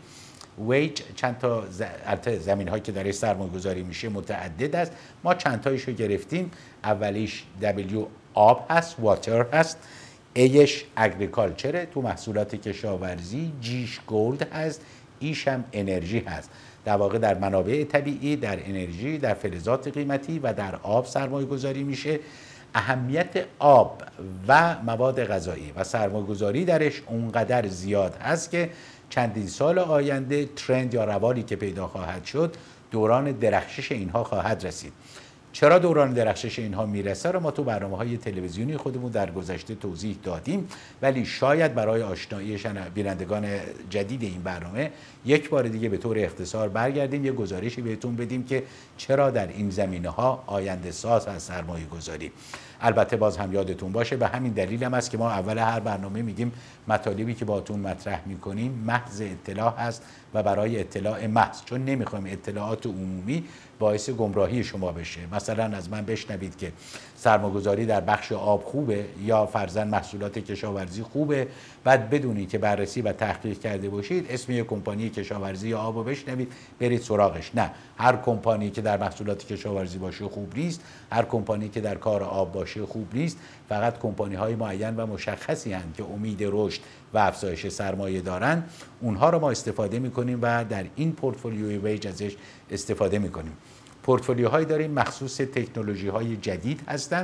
ویج چند تا زمین هایی که درش سرمایه گذاری میشه متعدد است. ما چند تایشو گرفتیم. اولیش دبلیو آب هست، واتر هست. ایش اگریکالچره، تو محصولات کشاورزی. جیش گولد هست، ایش هم انرژی هست. در واقع در منابع طبیعی، در انرژی، در فلزات قیمتی و در آب سرمایه گذاری میشه. اهمیت آب و مواد غذایی و سرمایه گذاری درش اونقدر زیاد هست که چندین سال آینده ترند یا روالی که پیدا خواهد شد دوران درخشش اینها خواهد رسید. چرا دوران درخشش اینها میرسه رو ما تو برنامه‌های تلویزیونی خودمون در گذشته توضیح دادیم، ولی شاید برای آشنایی بینندگان جدید این برنامه یک بار دیگه به طور اختصار برگردیم یه گزارشی بهتون بدیم که چرا در این زمینه‌ها آینده ساز از سرمایه گذاری. البته باز هم یادتون باشه به همین دلیل هم است که ما اول هر برنامه میگیم مطالبی که باهاتون مطرح میکنیم محض اطلاع هست و برای اطلاع محض، چون نمیخوایم اطلاعات عمومی باعث گمراهی شما بشه. مثلا از من بشنوید که سرمایه‌گذاری در بخش آب خوبه یا فرضاً محصولات کشاورزی خوبه، بعد بدونی که بررسی و تحقیق کرده باشید اسم یک کمپانی کشاورزی یا آب رو بشنوید برید سراغش. نه، هر کمپانی که در محصولات کشاورزی باشه خوب نیست، هر کمپانی که در کار آب باشه خوب نیست. فقط کمپانی‌های معین و مشخصی هستند که امید رشد و افزایش سرمایه دارن، اونها رو ما استفاده می‌کنیم و در این پورتفولیوی ویج ازش استفاده می‌کنیم. پورتفولیوهایی داریم مخصوص تکنولوژی‌های جدید هستند.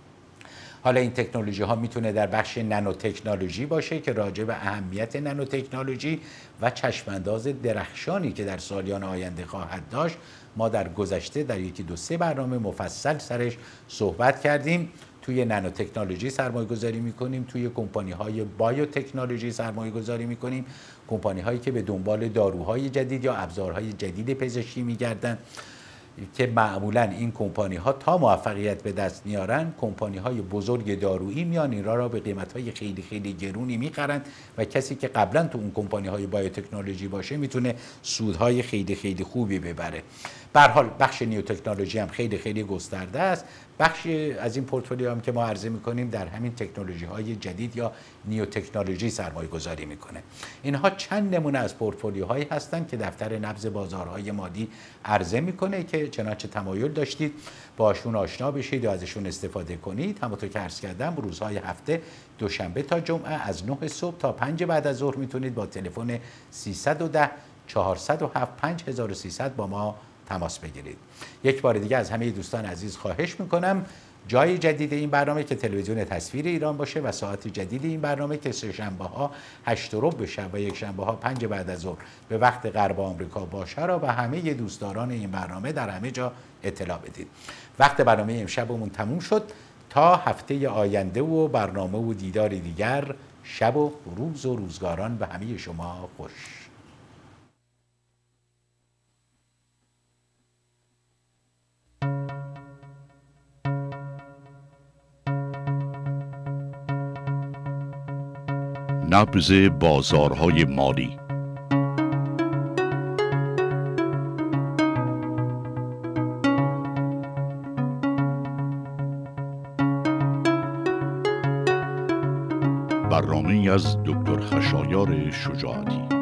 حالا این تکنولوژی ها میتونه در بخش نانو تکنولوژی باشه که راجع به اهمیت نانو تکنولوژی و چشمانداز درخشانی که در سالیان آینده خواهد داشت ما در گذشته در یکی دو سه برنامه مفصل سرش صحبت کردیم. توی نانو تکنولوژی سرمایه گذاری میکنیم، توی کمپانی های بایو تکنولوژی سرمایه گذاری میکنیم، کمپانی هایی که به دنبال داروهای جدید یا ابزارهای جدید پزشکی میگردن که معمولا این کمپانی ها تا موفقیت به دست میارن کمپانی های بزرگ دارویی میان این را, را به قیمت های خیلی خیلی گرونی میخرن و کسی که قبلا تو اون کمپانی های بایوتکنولوژی باشه میتونه سودهای خیلی خیلی خوبی ببره. به هر حال بخش نیو تکنولوژی هم خیلی خیلی گسترده است. بخش از این پورتفولیو هم که ما عرضه میکنیم در همین تکنولوژی های جدید یا نیو تکنولوژی سرمایه گذاری میکنه. اینها چند نمونه از پورتفولیو هایی هستند که دفتر نبض بازارهای مالی عرضه میکنه که چنانچه تمایل داشتید باشون آشنا بشید و ازشون استفاده کنید. همونطور که عرض کردم روزهای هفته دوشنبه تا جمعه از نه صبح تا پنج بعد از ظهر میتونید با تلفن سیصد و ده چهارصد و هفت پنج هزار و سیصد با ما تماس بگیرید. یک بار دیگه از همه دوستان عزیز خواهش میکنم جای جدید این برنامه که تلویزیون تصویر ایران باشه و ساعت جدید این برنامه که سه شنبه ها هشت و ربع شب و یک شنبه ها پنج بعد از ظهر به وقت غرب آمریکا باشه را به همه دوستداران این برنامه در همه جا اطلاع بدید. وقت برنامه امشبمون تموم شد. تا هفته آینده و برنامه و دیدار دیگر، شب و روز و روزگاران به همه شما خوش. نبض بازارهای مالی. برنامه‌ای از دکتر خشایار شجاعتی.